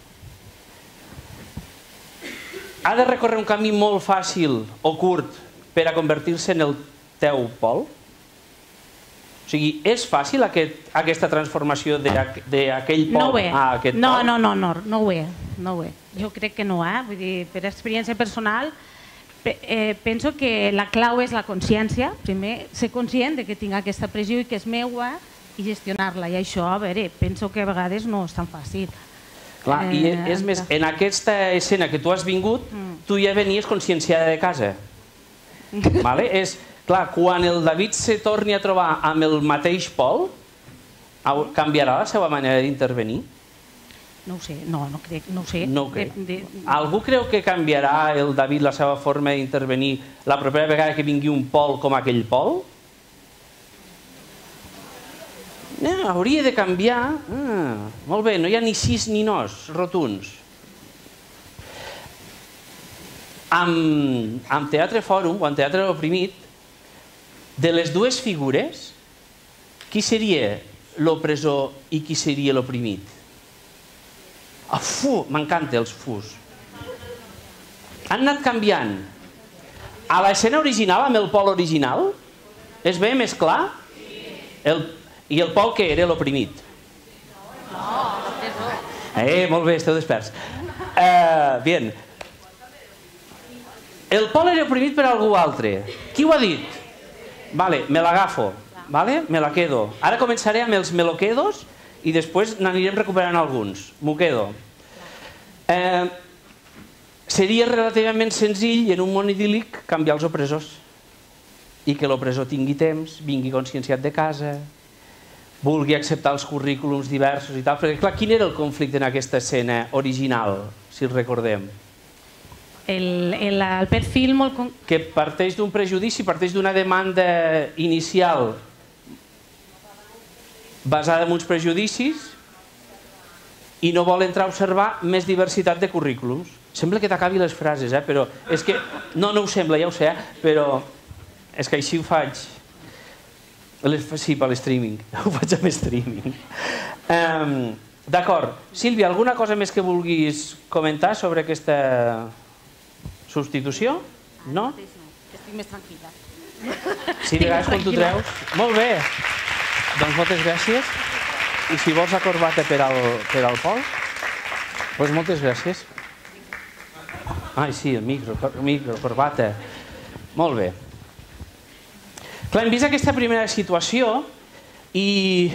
ha de recórrer un camí molt fàcil o curt per a convertir-se en el teu Pol? O sigui, és fàcil aquesta transformació d'aquell Pol a aquest Pol? No ho és. Jo crec que no, vull dir, per experiència personal, penso que la clau és la consciència, primer ser conscient que tinc aquesta pressió i que és meua i gestionar-la, i això, a veure, penso que a vegades no és tan fàcil. Clar, i és més, en aquesta escena que tu has vingut, tu ja venies conscienciada de casa. Clar, quan el David se torni a trobar amb el mateix Pol, canviarà la seva manera d'intervenir? No ho sé, no crec, no ho sé. No ho crec. Algú creu que canviarà el David la seva forma d'intervenir la propera vegada que vingui un Pol com aquell Pol? Hauria de canviar. Molt bé, no hi ha ni sis ni nos rotuns. Amb Teatre Fòrum o amb Teatre Oprimit, de les dues figures, qui seria l'opressor i qui seria l'oprimit? M'encanta els fus. Han anat canviant. A l'escena original, amb el Pol original, es veia més clar? I el Pol què era? L'oprimit. Molt bé, esteu desperts. Bien. El Pol era oprimit per algú altre. Qui ho ha dit? Vale, me l'agafo. Vale, me la quedo. Ara començaré amb els me lo quedos i després n'anirem recuperant alguns. M'ho quedo. Seria relativament senzill en un món idíl·lic canviar els opressors i que l'opressor tingui temps, vingui conscienciat de casa, vulgui acceptar els currículums diversos i tal. Perquè, clar, quin era el conflicte en aquesta escena original, si el recordem? El perfil molt... Que parteix d'un prejudici, parteix d'una demanda inicial basada en uns prejudicis i no vol entrar a observar més diversitat de currículums. Sembla que t'acabi les frases, però és que... No ho sembla, ja ho sé, però és que així ho faig. Sí, per l'streaming. Ho faig amb streaming. D'acord. Sílvia, alguna cosa més que vulguis comentar sobre aquesta substitució? No? Estic més tranquil·la. Sí, de vegades quan t'ho treus. Molt bé. Doncs moltes gràcies. I si vols la corbata per al Pol, doncs moltes gràcies. Ai, sí, el micro, corbata. Molt bé. Clar, hem vist aquesta primera situació i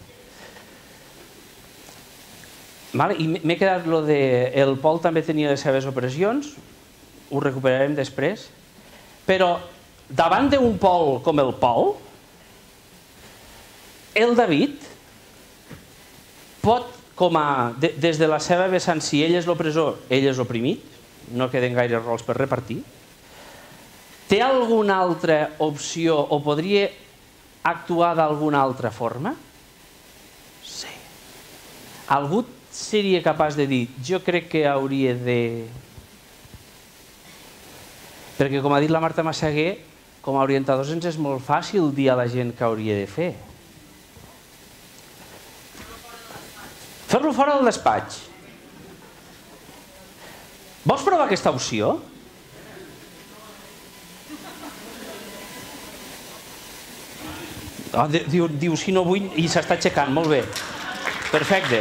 m'he quedat lo de el Pol també tenia les seves opressions, ho recuperarem després, però davant d'un Pol com el Pol, el David pot, des de la seva vessant, si ell és l'opressor, ell és l'oprimit, no queden gaire rols per repartir, té alguna altra opció o podria actuar d'alguna altra forma? Sí. Algú seria capaç de dir, jo crec que hauria de... Perquè, com ha dit la Marta Massaguer, com a orientadors ens és molt fàcil dir a la gent què hauria de fer. Fer-lo fora del despatx. Vols provar aquesta opció? Diu, si no vull, i s'està aixecant, molt bé. Perfecte.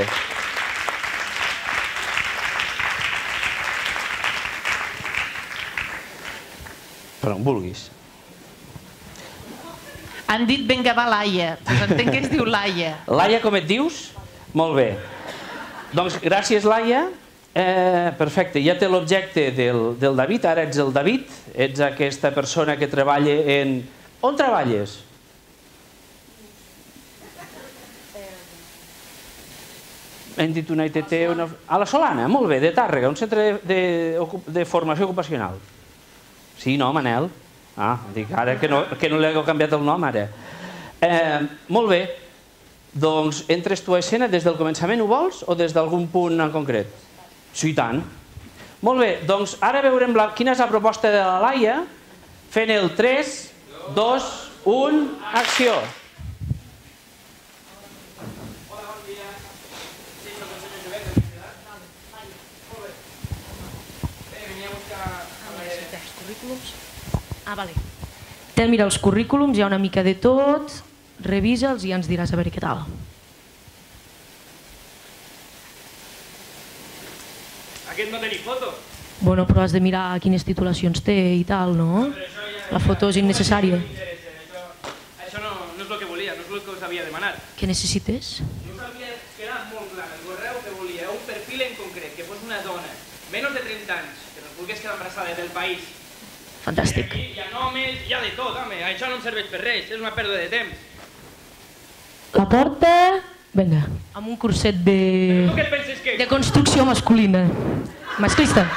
Per on vulguis. Han dit vinga va Laia, pues entenc que es diu Laia. Laia, com et dius? Molt bé. Doncs gràcies, Laia. Perfecte, ja té l'objecte del David, ara ets el David, ets aquesta persona que treballa en... On treballes? Hem dit una ITT... A la Solana, molt bé, de Tàrrega, un centre de formació ocupacional. Sí, no, Manel? Ah, dic, ara que no li heu canviat el nom, ara. Molt bé. Doncs entres tu a escena des del començament, ho vols? O des d'algun punt en concret? Sí, i tant. Molt bé, doncs ara veurem quina és la proposta de la Laia fent el 3, 2, 1, acció. Hola, bon dia. Sí, soc el senyor Jovet, de l'Universitat. Molt bé. Bé, venia a buscar... Els currículums. Ah, vale. T'hem mirat els currículums, hi ha una mica de tot, revisa'ls i ja ens diràs a veure què tal. Aquest no té ni foto. Bueno, però has de mirar quines titulacions té i tal, no? La foto és innecessària. Això no és el que volia, no és el que us havia demanat. Què necessites? Jo sabia que era molt clar, el correu que volia, un perfil en concret, que fos una dona, menys de 30 anys, que no es volgués quedar embarassada del país. Fantàstic. Aquí hi ha homes, hi ha de tot, home, això no em serveix per res, és una pèrdua de temps. La porta... Vinga, amb un curset Tu què et penses que... de construcció masculina. Masclista.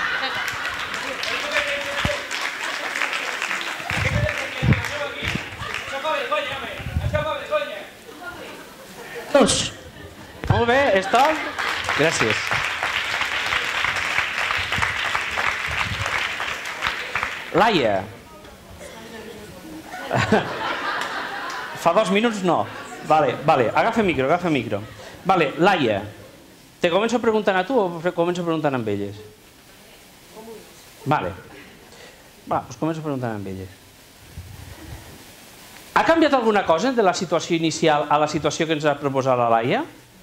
Això fa vergonya, home, això fa vergonya. Dos. Molt bé, stop. Gràcies. Laia. Fa 2 minuts no. Vale, agafa micro. Vale, Laia, te començo preguntant a tu o començo preguntant amb elles? Vale. Va, doncs començo preguntant amb elles. Ha canviat alguna cosa de la situació inicial a la situació que ens ha proposat la Laia?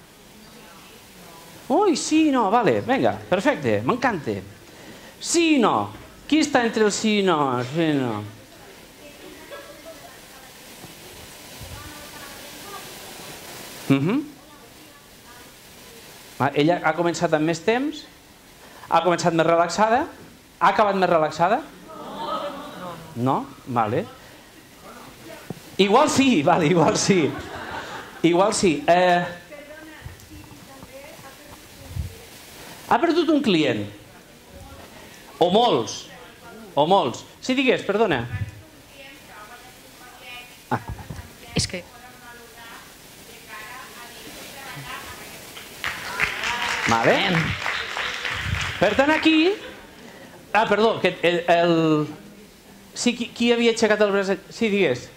Ui, sí, no, vale, vinga, perfecte, m'encanta. Sí i no. Qui està entre el sí i no? Sí i no. Ella ha començat amb més temps, ha començat més relaxada, ha acabat més relaxada? No? Vale. Igual sí, vale, igual sí. Igual sí. Ha perdut un client. O molts. O molts. Sí, digues, perdona. És que... Vale. Per tant, aquí... Ah, perdó, que el... Sí, qui havia aixecat el braç? Sí, digues.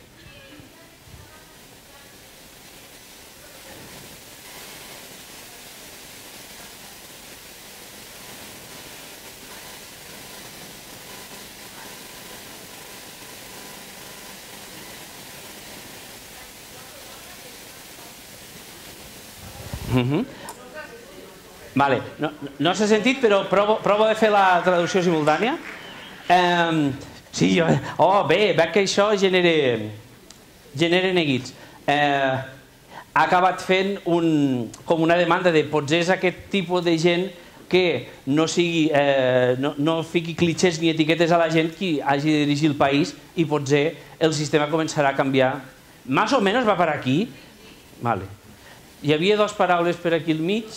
Vale, no s'ha sentit, però provo de fer la traducció simultània. Sí, bé, veig que això genera neguits. Ha acabat fent com una demanda de potser és aquest tipus de gent que no fiqui clitxers ni etiquetes a la gent qui hagi de dirigir el país i potser el sistema començarà a canviar. Más o menos va per aquí. Vale. Hi havia 2 paraules per aquí al mig.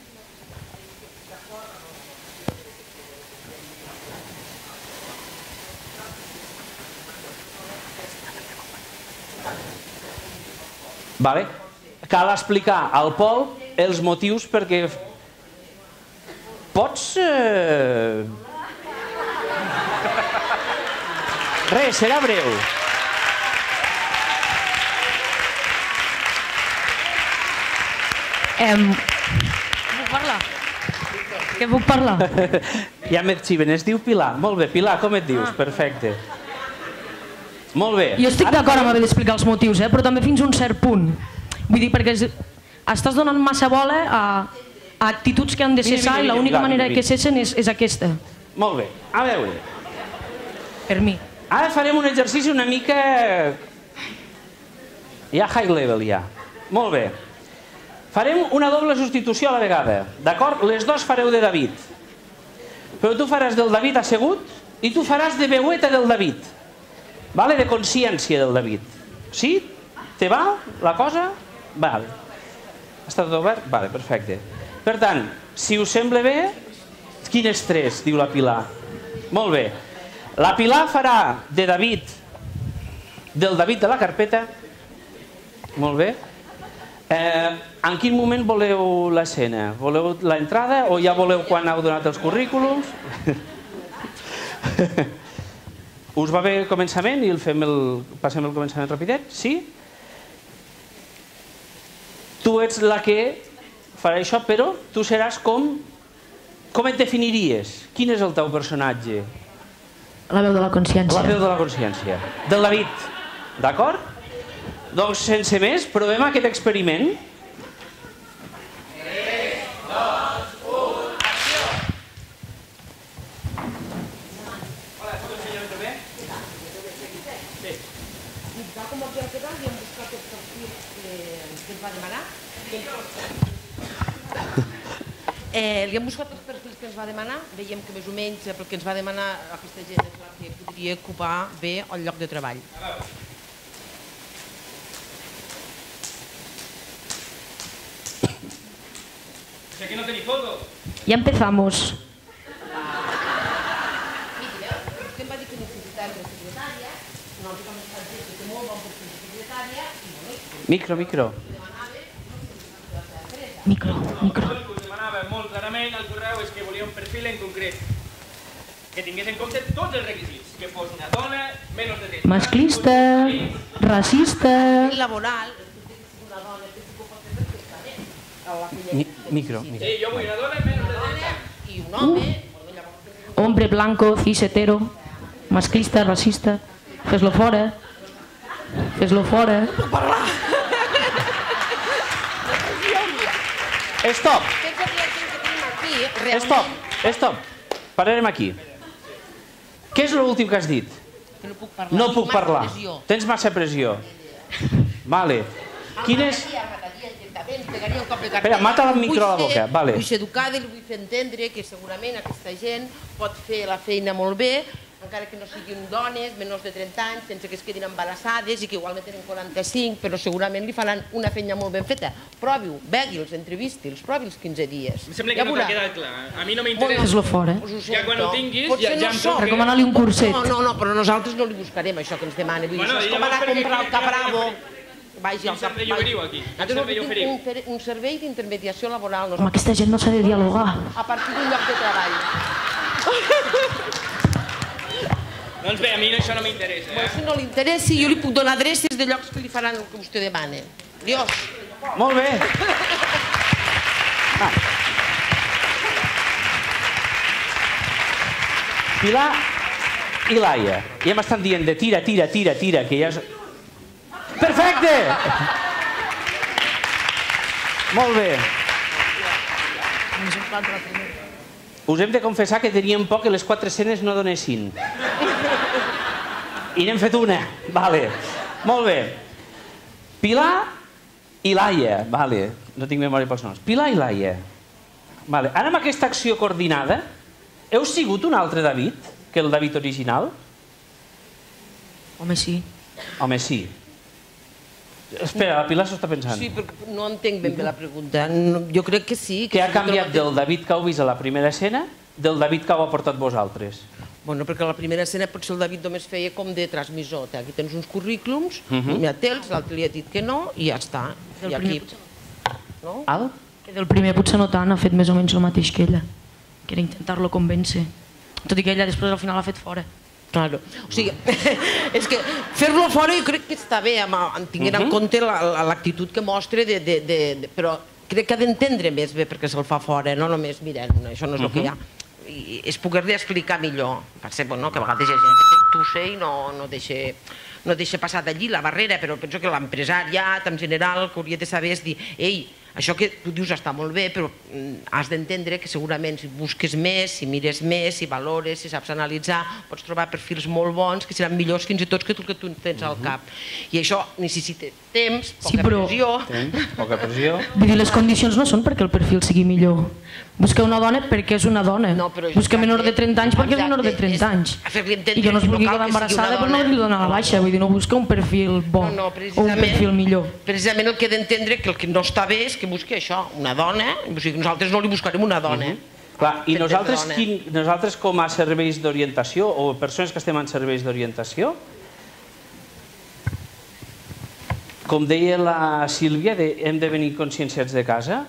Vale. Cal explicar al Pol els motius perquè... Pots... Res, serà breu. Puc parlar? Què puc parlar? Ja m'arxiven, es diu Pilar. Molt bé, Pilar, com et dius? Perfecte. Molt bé. Jo estic d'acord amb haver d'explicar els motius, però també fins a un cert punt. Vull dir, perquè estàs donant massa bola a actituds que han de cessar i l'única manera que cessen és aquesta. Molt bé, a veure. Per mi. Ara farem un exercici una mica... Ja high level, ja. Molt bé. Farem una doble substitució a la vegada, d'acord? Les dos fareu de David. Però tu faràs del David assegut i tu faràs de veueta del David. Vale? De consciència del David. Sí? Te va la cosa? Vale. Està tot obert? Vale, perfecte. Per tant, si us sembla bé, quin estrès, diu la Pilar. Molt bé. La Pilar farà de David del David de la carpeta. Molt bé. En quin moment voleu l'escena? Voleu l'entrada o ja voleu quan heu donat els currículums? Us va bé el començament i passem el començament rapidet? Sí? Tu ets la que farà això, però tu seràs com et definiries? Quin és el teu personatge? La veu de la consciència. La veu de la consciència. Del David. D'acord? Doncs sense més, provem aquest experiment. 3, 2, 1, acció! Hola, soc el senyor Entrevé. Sí. Tal com aquí al quedar, hem buscat els perfils que ens va demanar. Li hem buscat els perfils que ens va demanar, veiem que més o menys pel que ens va demanar aquesta gent és la que podria ocupar bé el lloc de treball. Aquí no tenéis foto. Ya empezamos. Vostè em va dir que necessitava una secretària, nosaltres vam estar dient que té molt bon perfil de secretària i Micro. El que us demanava molt clarament al correu és que volia un perfil en concret que tingués en compte tots els requisits, que fos una dona, menys de 30 anys, Masclista, racista... laboral, una dona que sí que ho pot fer perfectament. Micro. Sí, jo vull una dona menys de 30 anys. I un home... Hombre blanco, cis hetero, masclista, racista... Fes-lo fora. Fes-lo fora. Stop. Pararem aquí. Què és l'últim que has dit? Que no puc parlar. No puc parlar. Tens massa pressió. Vale. Quin és... Espera, mata el micro a la boca. Vale. Vull ser educada i li vull fer entendre que segurament aquesta gent pot fer la feina molt bé, encara que no siguin dones, menors de 30 anys, sense que es quedin embarassades i que igualment tenen 45, però segurament li faran una feina molt ben feta. Provi-ho, vegui'ls, entrevisti'ls, provi-els 15 dies. Em sembla que no t'ha quedat clar. A mi no m'interessa. Fes-lo fora. Ja quan ho tinguis, ja em truques. Recomana-li un curset. No, però nosaltres no li buscarem això que ens demana. Vull dir, això és com anar a comprar el Capravo. Quin servei oferiu aquí? Un servei d'intermediació laboral. Amb aquesta gent no s'ha de dialogar. A partir d'un lloc de treball. Doncs bé, a mi això no m'interessa. Si no li interessi, jo li puc donar adreces de llocs que li faran el que vostè demana. Adiós. Molt bé. Pilar i Laia. Ja m'estan dient de tira, que ja és... Perfecte! Molt bé. Us hem de confessar que teníem por que les 4 escenes no donessin. I n'hem fet una. Vale. Molt bé. Pilar i Laia. Vale. No tinc memòria pels noms. Pilar i Laia. Vale. Ara amb aquesta acció coordinada, heu sigut un altre David que el David original? Home, sí. Home, sí. Espera, la Pilar s'ho està pensant. Sí, però no entenc ben bé la pregunta. Jo crec que sí. Què ha canviat del David que heu vist a la primera escena del David que heu aportat vosaltres? Bueno, perquè a la primera escena potser el David només feia com de transmissor. Aquí tens uns currículums, ja tens, l'altre li ha dit que no i ja està. I aquí... Que del primer potser no tant, ha fet més o menys el mateix que ella, que era intentar-lo convèncer. Tot i que ella després al final l'ha fet fora. Claro. O sigui, és que fer-lo fora jo crec que està bé, tinguent en compte l'actitud que mostra, però crec que ha d'entendre més bé perquè se'l fa fora, no només, mira, això no és el que hi ha. I és poder-li explicar millor. Per ser, que a vegades hi ha gent que tussa i no deixa passar d'allí la barrera, però penso que l'empresariat en general el que hauria de saber és dir, ei, això que tu dius està molt bé, però has d'entendre que segurament si busques més, si mires més, si valores, si saps analitzar, pots trobar perfils molt bons que seran millors fins i tot que el que tu tens al cap. I això necessita temps, poca pressió. Poca pressió. Vull dir, les condicions no són perquè el perfil sigui millor. Busca una dona perquè és una dona. Busca menor de 30 anys perquè és menor de 30 anys. I que no es vulgui quedar embarassada per no li donar la baixa. Vull dir, no busca un perfil bo o un perfil millor. Precisament el que he d'entendre que el que no està bé és que busqui això, una dona. O sigui, nosaltres no li buscarem una dona. Clar, i nosaltres com a serveis d'orientació o persones que estem en serveis d'orientació, Com deia la Sílvia, hem de venir conscienciats de casa.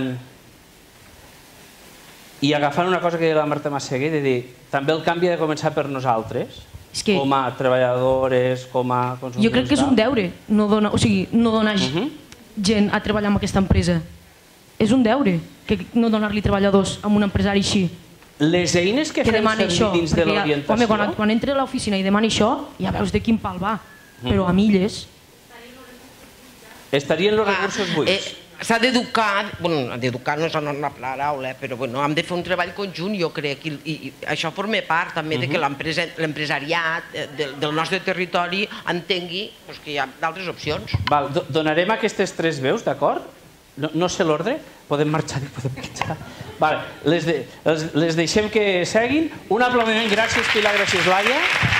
I agafant una cosa que deia la Marta Massaguer, de dir, també el canvi ha de començar per nosaltres, com a treballadores, com a consumidors. Jo crec que és un deure no donar gent a treballar en aquesta empresa. És un deure no donar-li treballadors a un empresari així. Les eines que fem servir dins de l'orientació... Home, quan entra a l'oficina i demani això, ja veus de quin pal va. Però a milles... Estarien els recursos buits. S'ha d'educar, bueno, d'educar no és una paraula, però hem de fer un treball conjunt, jo crec, i això forma part també que l'empresariat del nostre territori entengui que hi ha d'altres opcions. Donarem aquestes 3 veus, d'acord? No sé l'ordre, podem marxar i podem pitjar. Les deixem que seguin. Un aplaudiment, gràcies Pilar, gràcies Laia.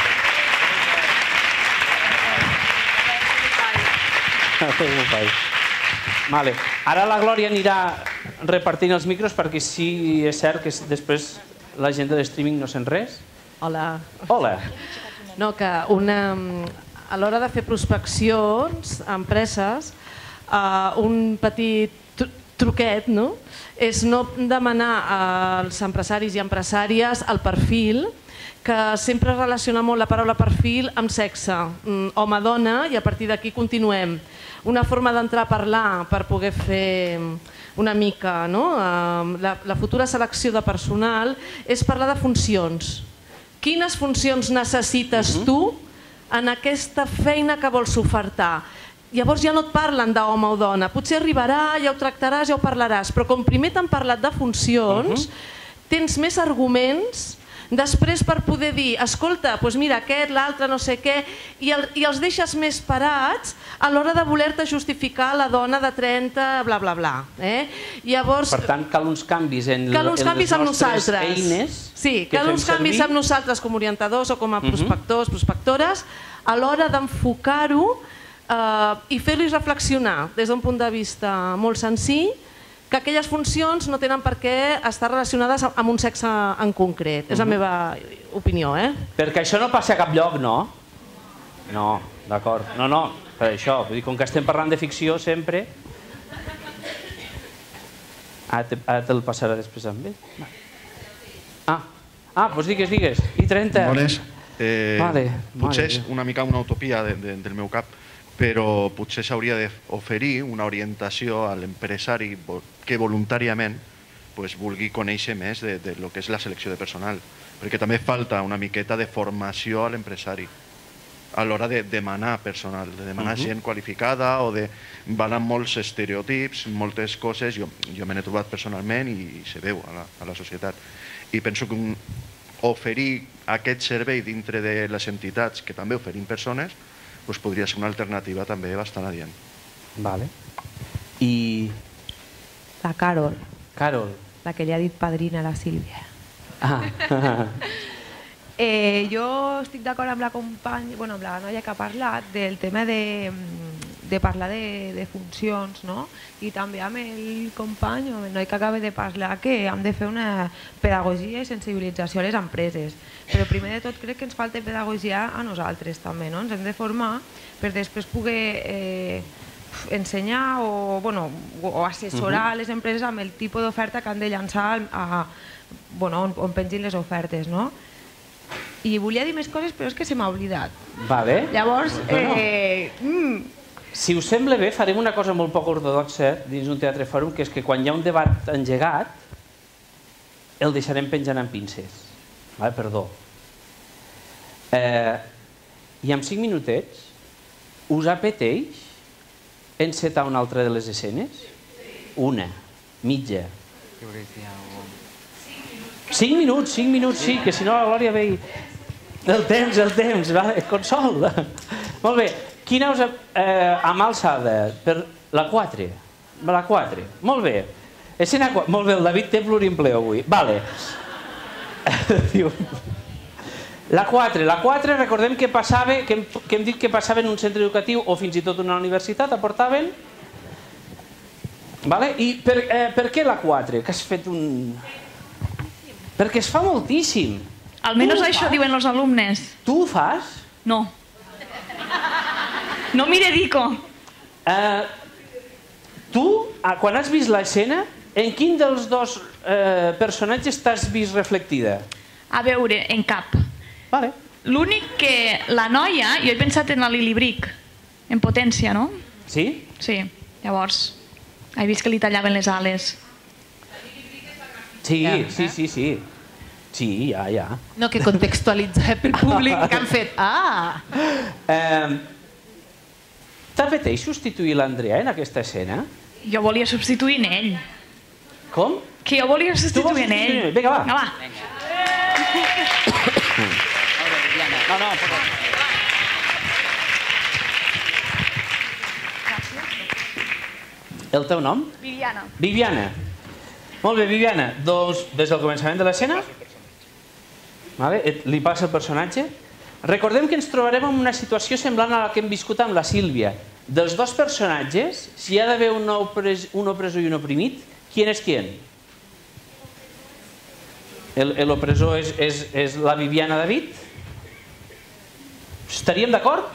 Ara la Glòria anirà repartint els micros perquè sí és cert que després la gent de l'streaming no sent res. Hola. Hola. No, que a l'hora de fer prospeccions a empreses, un petit truquet és no demanar als empresaris i empresàries el perfil, que sempre relaciona molt la paraula perfil amb sexe, home-dona, i a partir d'aquí continuem. Una forma d'entrar a parlar per poder fer una mica la futura selecció de personal és parlar de funcions. Quines funcions necessites tu en aquesta feina que vols ofertar? Llavors ja no et parlen d'home o dona, potser arribarà, ja ho tractaràs, ja ho parlaràs, però com primer t'han parlat de funcions, tens més arguments després per poder dir, escolta, doncs mira, aquest, l'altre, no sé què, i els deixes més parats a l'hora de voler-te justificar la dona de 30, bla, bla, bla. Per tant, cal uns canvis en les nostres eines. Sí, cal uns canvis amb nosaltres com a orientadors o com a prospectors, prospectores, a l'hora d'enfocar-ho i fer-los reflexionar des d'un punt de vista molt senzill, que aquelles funcions no tenen per què estar relacionades amb un sexe en concret. És la meva opinió. Perquè això no passa a cap lloc, no? No, d'acord. No, per això. Com que estem parlant de ficció sempre... Ara te'l passarà després amb ell. Doncs digues. I 30. Bones. Potser és una mica una utopia del meu cap, però potser s'hauria d'oferir una orientació a l'empresari que voluntàriament vulgui conèixer més del que és la selecció de personal, perquè també falta una miqueta de formació a l'empresari a l'hora de demanar personal, de demanar gent qualificada o de van amb molts estereotips, moltes coses, jo me n'he trobat personalment i se veu a la societat. I penso que oferir aquest servei dintre de les entitats que també oferim persones podria ser una alternativa també bastant adient. Vale. I... La Carol. Carol. La que li ha dit padrina a la Sílvia. Jo estic d'acord amb la companya, amb la noia que ha parlat del tema de parlar de funcions, i també amb el company o el noi que acaba de parlar que hem de fer una pedagogia i sensibilització a les empreses, però primer de tot crec que ens falta pedagogia a nosaltres també, ens hem de formar per després poder ensenyar o assessorar les empreses amb el tipus d'oferta que han de llançar on pengin les ofertes, i volia dir més coses però és que se m'ha oblidat. Llavors, si us sembla bé, farem una cosa molt poc ortodoxa dins d'un teatre fòrum, que és que quan hi ha un debat engegat el deixarem penjant amb pinces. Perdó. I en 5 minutets us apeteix encetar una altra de les escenes? Una, mitja. 5 minuts, sí, que si no la Glòria ve i... El temps, consol. Molt bé, quina us... amb alçada, per la 4. La 4, molt bé. Escena 4, molt bé, el David té plurimpleo avui. Vale. La 4, recordem que passava, que hem dit que passava en un centre educatiu o fins i tot una universitat, aportaven? I per què la 4? Que has fet un... Perquè es fa moltíssim. Almenys això diuen els alumnes. Tu ho fas? No. No me dedico. Tu, quan has vist l'escena, en quin dels dos personatges t'has vist reflectida? A veure, en cap. Vale. L'únic que la noia, jo he pensat en la Lili Brick, en potència, no? Sí? Sí, llavors, he vist que li tallaven les ales. Sí, sí. Sí, ja. No, que contextualitzar pel públic que han fet. T'apeteix substituir l'Andrea en aquesta escena? Jo volia substituir en ell. Com? Que jo volia substituir en ell. Vinga, va. Va. El teu nom? Viviana. Viviana. Molt bé, Viviana. Doncs, des del començament de l'escena, li passa el personatge. Recordem que ens trobarem en una situació semblant a la que hem viscut amb la Sílvia. Dels dos personatges, si hi ha d'haver un opressor i un oprimit, qui és qui? L'opressor és la Viviana David? Estaríem d'acord?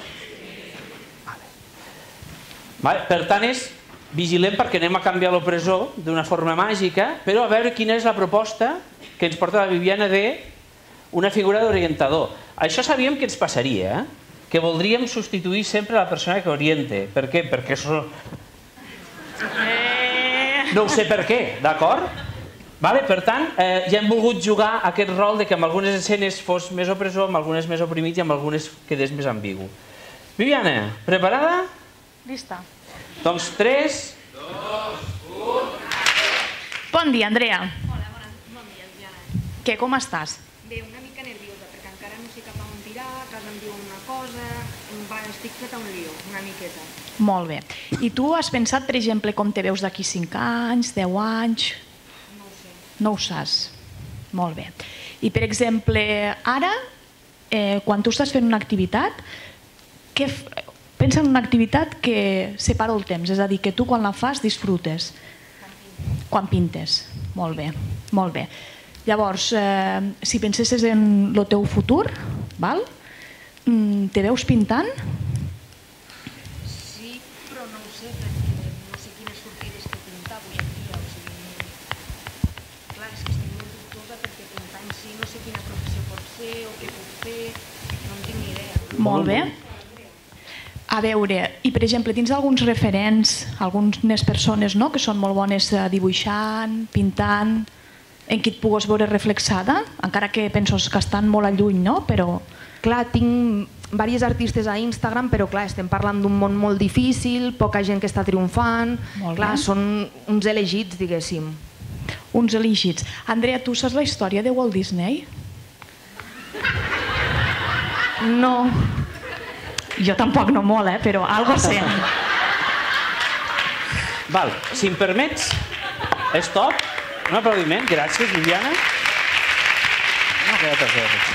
Per tant, vigilem perquè anem a canviar l'opressor d'una forma màgica, però a veure quina és la proposta que ens porta la Viviana d'una figura d'orientador. Això sabíem que ens passaria, que voldríem substituir sempre la persona que oriente. Per què? Perquè això... No ho sé per què, d'acord? Per tant, ja hem volgut jugar aquest rol que en algunes escenes fos més opressor, en algunes més oprimit i en algunes quedés més ambigu. Viviana, preparada? Lista. Doncs 3, 2, 1... Bon dia, Andrea. Hola, bon dia, Viviana. Què, com estàs? Bé, una mica nerviosa, perquè encara no sé cap a on tirar, que em diuen una cosa... Estic feta un lío, una miqueta. Molt bé. I tu has pensat, per exemple, com te veus d'aquí 5 anys, 10 anys? No ho sé. No ho saps. Molt bé. I, per exemple, ara, quan tu estàs fent una activitat, pensa en una activitat que separa el temps, és a dir, que tu quan la fas disfrutes. Quan pintes. Molt bé, molt bé. Llavors, si pensessis en el teu futur, te veus pintant? Sí, però no ho sé, perquè no sé quines sortides té pintar avui en dia. O sigui, clar, és que estic molt dubtosa perquè pintar en si no sé quina professió pot ser o què puc fer, no en tinc ni idea. Molt bé. A veure, i per exemple, tens alguns referents, algunes persones que són molt bones dibuixant, pintant, en qui et pugues veure reflexada, encara que pensos que estan molt a lluny, no? Però... Clar, tinc diversos artistes a Instagram, però clar, estem parlant d'un món molt difícil, poca gent que està triomfant, clar, són uns elegits, diguéssim. Uns elegits. Andrea, tu saps la història de Walt Disney? No. Jo tampoc no molt, però algo sé. Val, si em permets, stop, un aplaudiment, gràcies, Viviana. No, queda't a fer.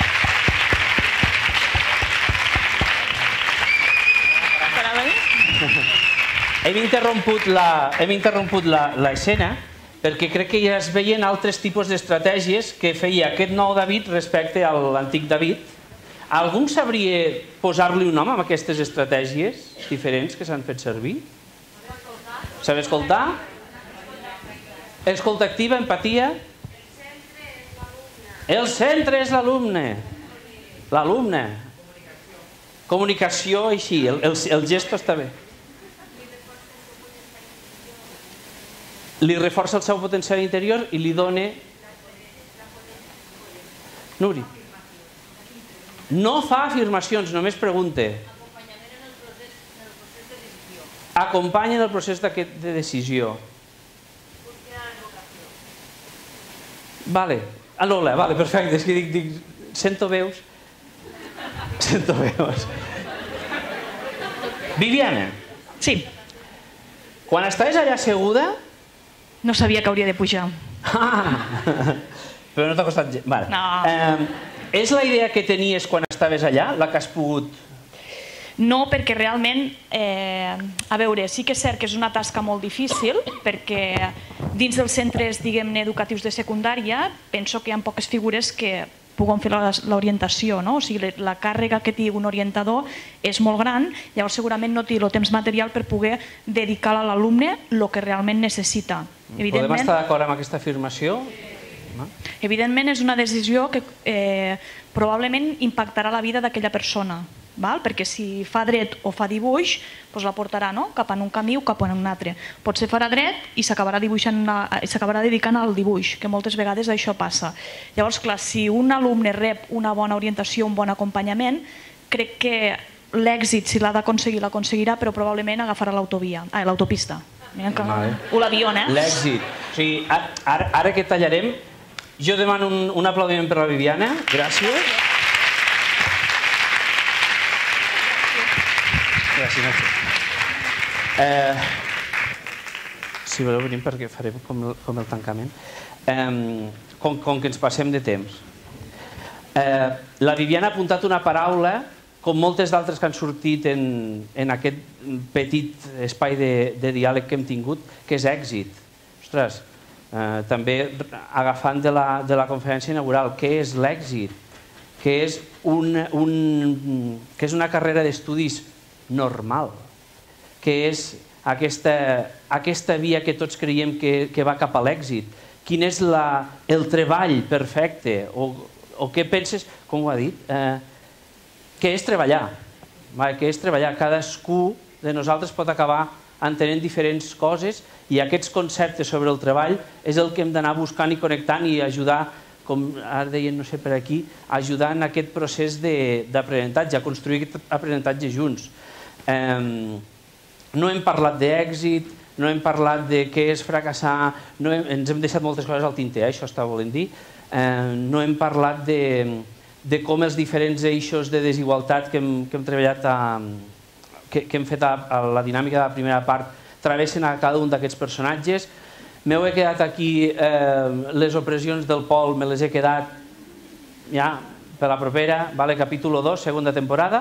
Hem interromput l'escena perquè crec que ja es veien altres tipus d'estratègies que feia aquest nou David respecte a l'antic David. Algú sabria posar-li un nom a aquestes estratègies diferents que s'han fet servir? Saber escoltar? Escolta activa, empatia? El centre és l'alumne. L'alumne. Comunicació, així, el gesto està bé. Li reforça el seu potencial interior i li dona... Nuri. No fa afirmacions, només pregunta. Acompanya en el procés de decisió. Vale. Lola, vale, perfecte. És que dic, sento veus. Sento veus. Viviana. Sí. Quan estaves allà asseguda... No sabia que hauria de pujar. Però no t'ha costat gens. Vale. No. És la idea que tenies quan estaves allà, la que has pogut... No, perquè realment, a veure, sí que és cert que és una tasca molt difícil, perquè dins dels centres, diguem-ne, educatius de secundària, penso que hi ha poques figures que puguem fer l'orientació, no? O sigui, la càrrega que té un orientador és molt gran, llavors segurament no té el temps material per poder dedicar a l'alumne el que realment necessita. Podem estar d'acord amb aquesta afirmació? Evidentment és una decisió que probablement impactarà la vida d'aquella persona, perquè si fa dret o fa dibuix la portarà cap en un camí o cap en un altre. Potser farà dret i s'acabarà dedicant al dibuix, que moltes vegades això passa. Llavors, clar, si un alumne rep una bona orientació, un bon acompanyament, crec que l'èxit, si l'ha d'aconseguir, l'aconseguirà, però probablement agafarà l'autopista. O l'avió, eh? L'èxit. O sigui, ara que tallarem, jo demano un aplaudiment per la Viviana. Gràcies. Gràcies, Nacho. Si voleu venir, perquè farem com el tancament. Com que ens passem de temps. La Viviana ha apuntat una paraula, com moltes d'altres que han sortit en aquest petit espai de diàleg que hem tingut, que és èxit. Ostres, també agafant de la conferència inaugural, què és l'èxit? Què és una carrera d'estudis normal? Què és aquesta via que tots creiem que va cap a l'èxit? Quin és el treball perfecte? O què penses, com ho ha dit? Què és treballar? Què és treballar? Cadascú de nosaltres pot acabar entenent diferents coses i aquests conceptes sobre el treball és el que hem d'anar buscant i connectant i ajudar, com ara deien, no sé per aquí, ajudar en aquest procés d'aprenentatge, a construir aquest aprenentatge junts. No hem parlat d'èxit, no hem parlat de què és fracassar, ens hem deixat moltes coses al tinter, això està volent dir. No hem parlat de com els diferents eixos de desigualtat que hem treballat que hem fet a la dinàmica de la primera part travessen a cada un d'aquests personatges. M'ho he quedat aquí, les opressions del Pol me les he quedat ja per la propera, capítol 2, segona temporada.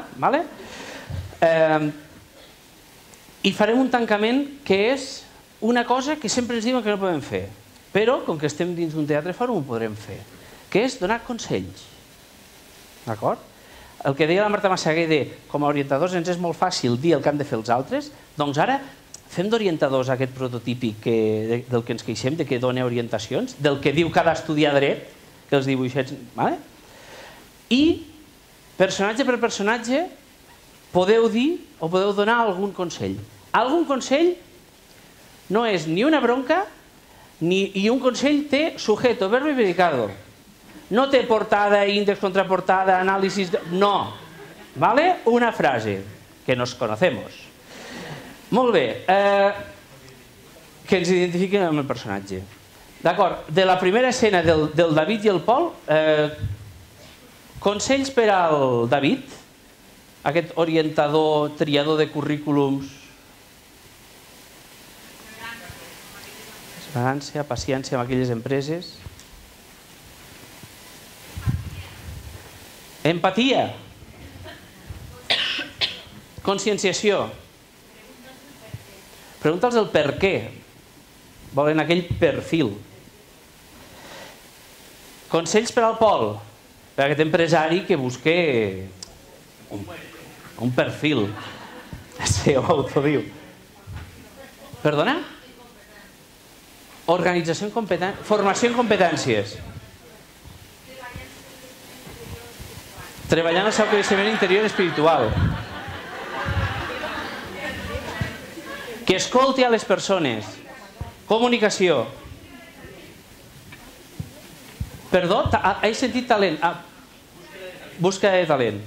I farem un tancament que és una cosa que sempre ens diuen que no podem fer, però com que estem dins d'un teatre fòrum ho podrem fer, que és donar consells. D'acord? El que deia la Marta Massaguer com a orientadors ens és molt fàcil dir el que han de fer els altres, doncs ara fem d'orientadors aquest prototípic del que ens queixem, que dona orientacions, del que diu cada estudiar dret, que els dibuixets... I, personatge per personatge, podeu dir o podeu donar algun consell. Algun consell no és ni una bronca, i un consell té sujeto, verbo y predicado. No té portada, índex, contraportada, anàlisis... No. ¿Vale? Una frase, que nos conocemos. Molt bé. Que ens identifiquen amb el personatge. D'acord. De la primera escena del David i el Pol, consells per al David, aquest orientador, triador de currículums. Esperança, paciència amb aquelles empreses. Empatia. Conscienciació. Pregunta'ls el per què. Volen aquell perfil. Consells per al Pol, per aquest empresari que busca un perfil. Sí, ho autodiu. Perdona? Organització en competències. Formació en competències. Treballar en el seu creixement interior espiritual. Que escolti a les persones. Comunicació. Perdó, he sentit talent. Búsqueda de talent.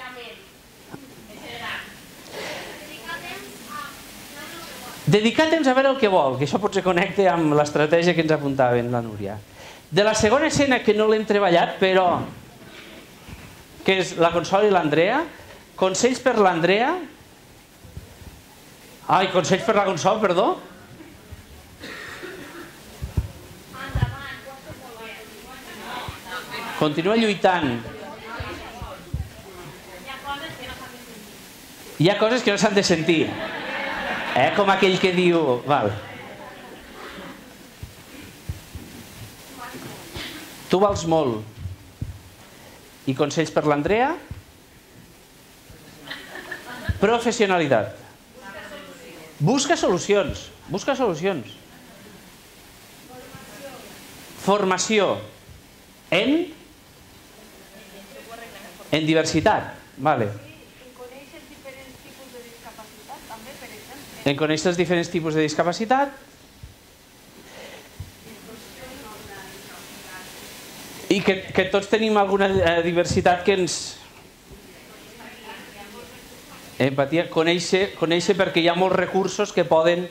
Dedicar temps a veure el que vol, que això potser connecta amb l'estratègia que ens apuntava la Núria. De la segona escena, que no l'hem treballat, però que és la Consol i l'Andrea, consells per l'Andrea. Ai, consells per la Consol, perdó. Continua lluitant. Hi ha coses que no s'han de sentir. Com aquell que diu... Tu vals molt. I consells per l'Andrea? Professionalitat. Busca solucions. Busca solucions. Formació. En diversitat. Vale. En conèixer els diferents tipus de discapacitat. I que tots tenim alguna diversitat que ens... Empatia, conèixer perquè hi ha molts recursos que poden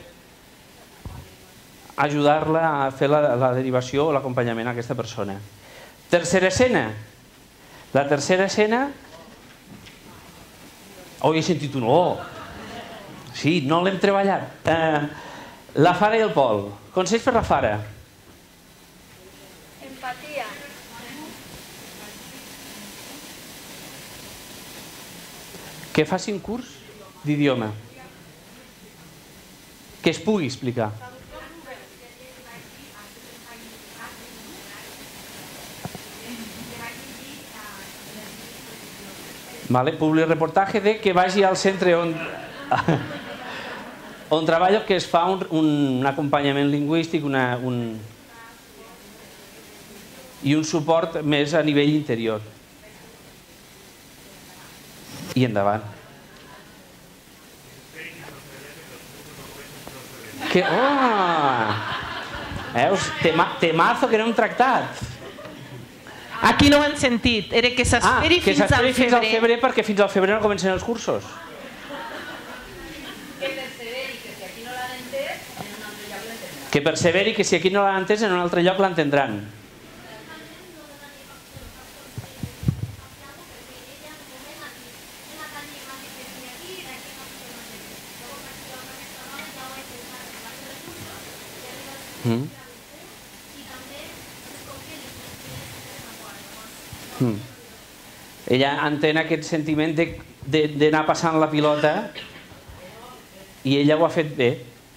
ajudar-la a fer la derivació o l'acompanyament a aquesta persona. Tercera escena. La tercera escena... Oh, he sentit un oh! Sí, no l'hem treballat. La Fara i el Pol. Consells per la Fara. Empatia. Que facin curs d'idioma. Que es pugui explicar. Vale, public reportatge de que vagi al centre on treballo, que es fa un acompanyament lingüístic i un suport més a nivell interior. I endavant. Veus? Temazo que no hem tractat. Aquí no ho hem sentit. Era que s'esperi fins al febrer. Fins al febrer, perquè fins al febrer no comencen els cursos. Que perseveri, que si aquí no l'han entès, en un altre lloc l'entendran. Ella entén aquest sentiment d'anar passant la pilota i ella ho ha fet bé.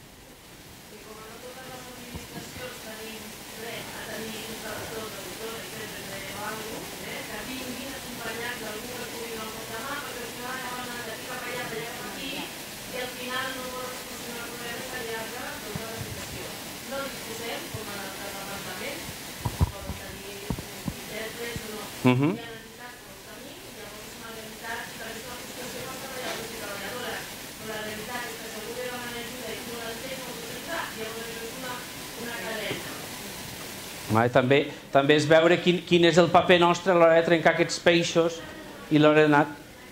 També és veure quin és el paper nostre a l'hora de trencar aquests peixos i l'hora d'anar...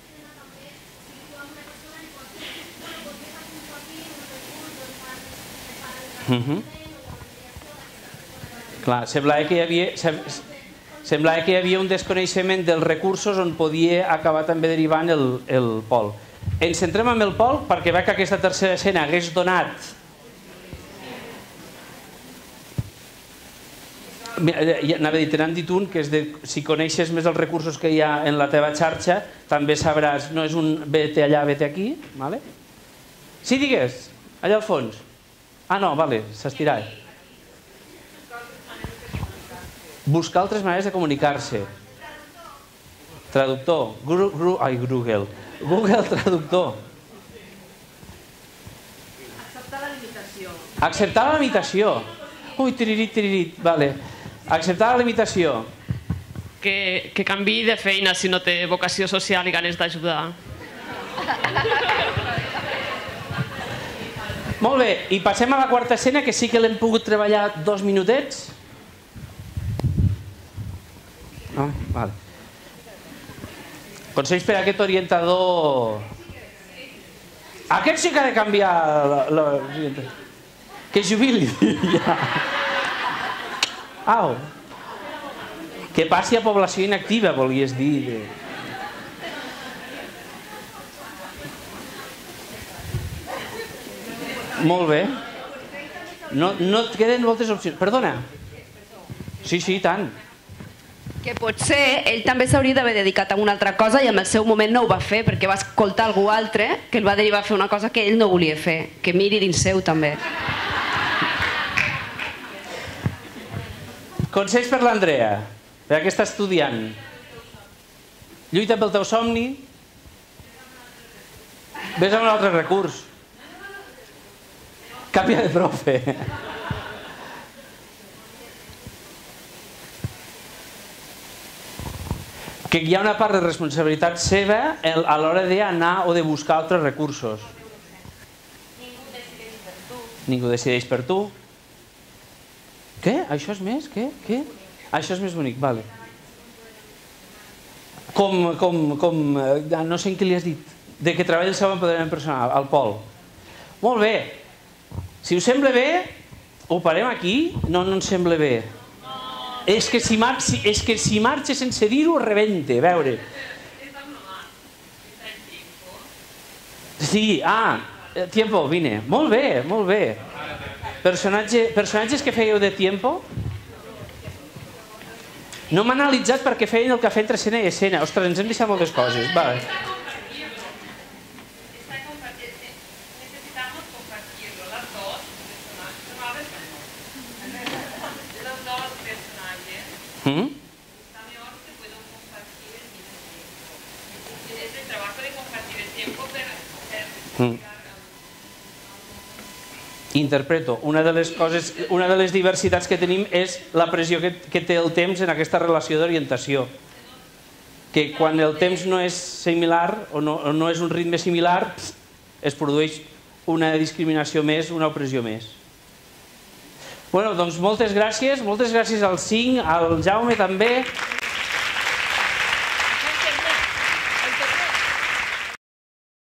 Clar, semblava que hi havia un desconeixement dels recursos on podia acabar també derivant el Pol. Ens centrem en el Pol perquè veig que aquesta tercera escena hagués donat... Anava a dir, te n'han dit un, que és de si coneixes més els recursos que hi ha en la teva xarxa, també sabràs, no és un vete allà, vete aquí, vale? Sí, digues, allà al fons. Ah, no, vale, s'estirà. Buscar altres maneres de comunicar-se. Traductor. Google. Google Traductor. Acceptar la limitació. Acceptar la limitació. Ui, tiririt, vale. Acceptar la limitació. Que canviï de feina si no té vocació social i ganes d'ajudar. Molt bé, i passem a la quarta escena, que sí que l'hem pogut treballar 2 minutets. No? Vale. Consells per a aquest orientador... Aquest sí que ha de canviar l'orientador. Que jubili. Au. Que passi a població inactiva, volies dir. Molt bé. No et queden moltes opcions. Perdona. Sí, tant. Que potser ell també s'hauria d'haver dedicat a una altra cosa i en el seu moment no ho va fer perquè va escoltar algú altre que el va derivar a fer una cosa que ell no volia fer. Que miri dins seu també. Consells per l'Andrea, per a què està estudiant. Lluita pel teu somni. Ves a un altre recurs. Canvia de profe. Que hi ha una part de responsabilitat seva a l'hora d'anar o de buscar altres recursos. Ningú decideix per tu. Què? Això és més? Què? Això és més bonic, vale. No sé en què li has dit, de que treballa el seu empoderament personal, al Pol. Molt bé. Si us sembla bé, ho parem aquí? No ens sembla bé. És que si marxa sense dir-ho, rebente. A veure. Sí, Tiempo, vine. Molt bé, molt bé. Personatges que fèieu de Tiempo? No m'han analitzat perquè feien el cafè entre escena i escena. Ostres, ens hem deixat moltes coses. Vale. Interpreto. Una de les diversitats que tenim és la pressió que té el temps en aquesta relació d'orientació. Que quan el temps no és similar o no és un ritme similar, es produeix una discriminació més, una opressió més. Bueno, doncs moltes gràcies als 5, al Jaume també.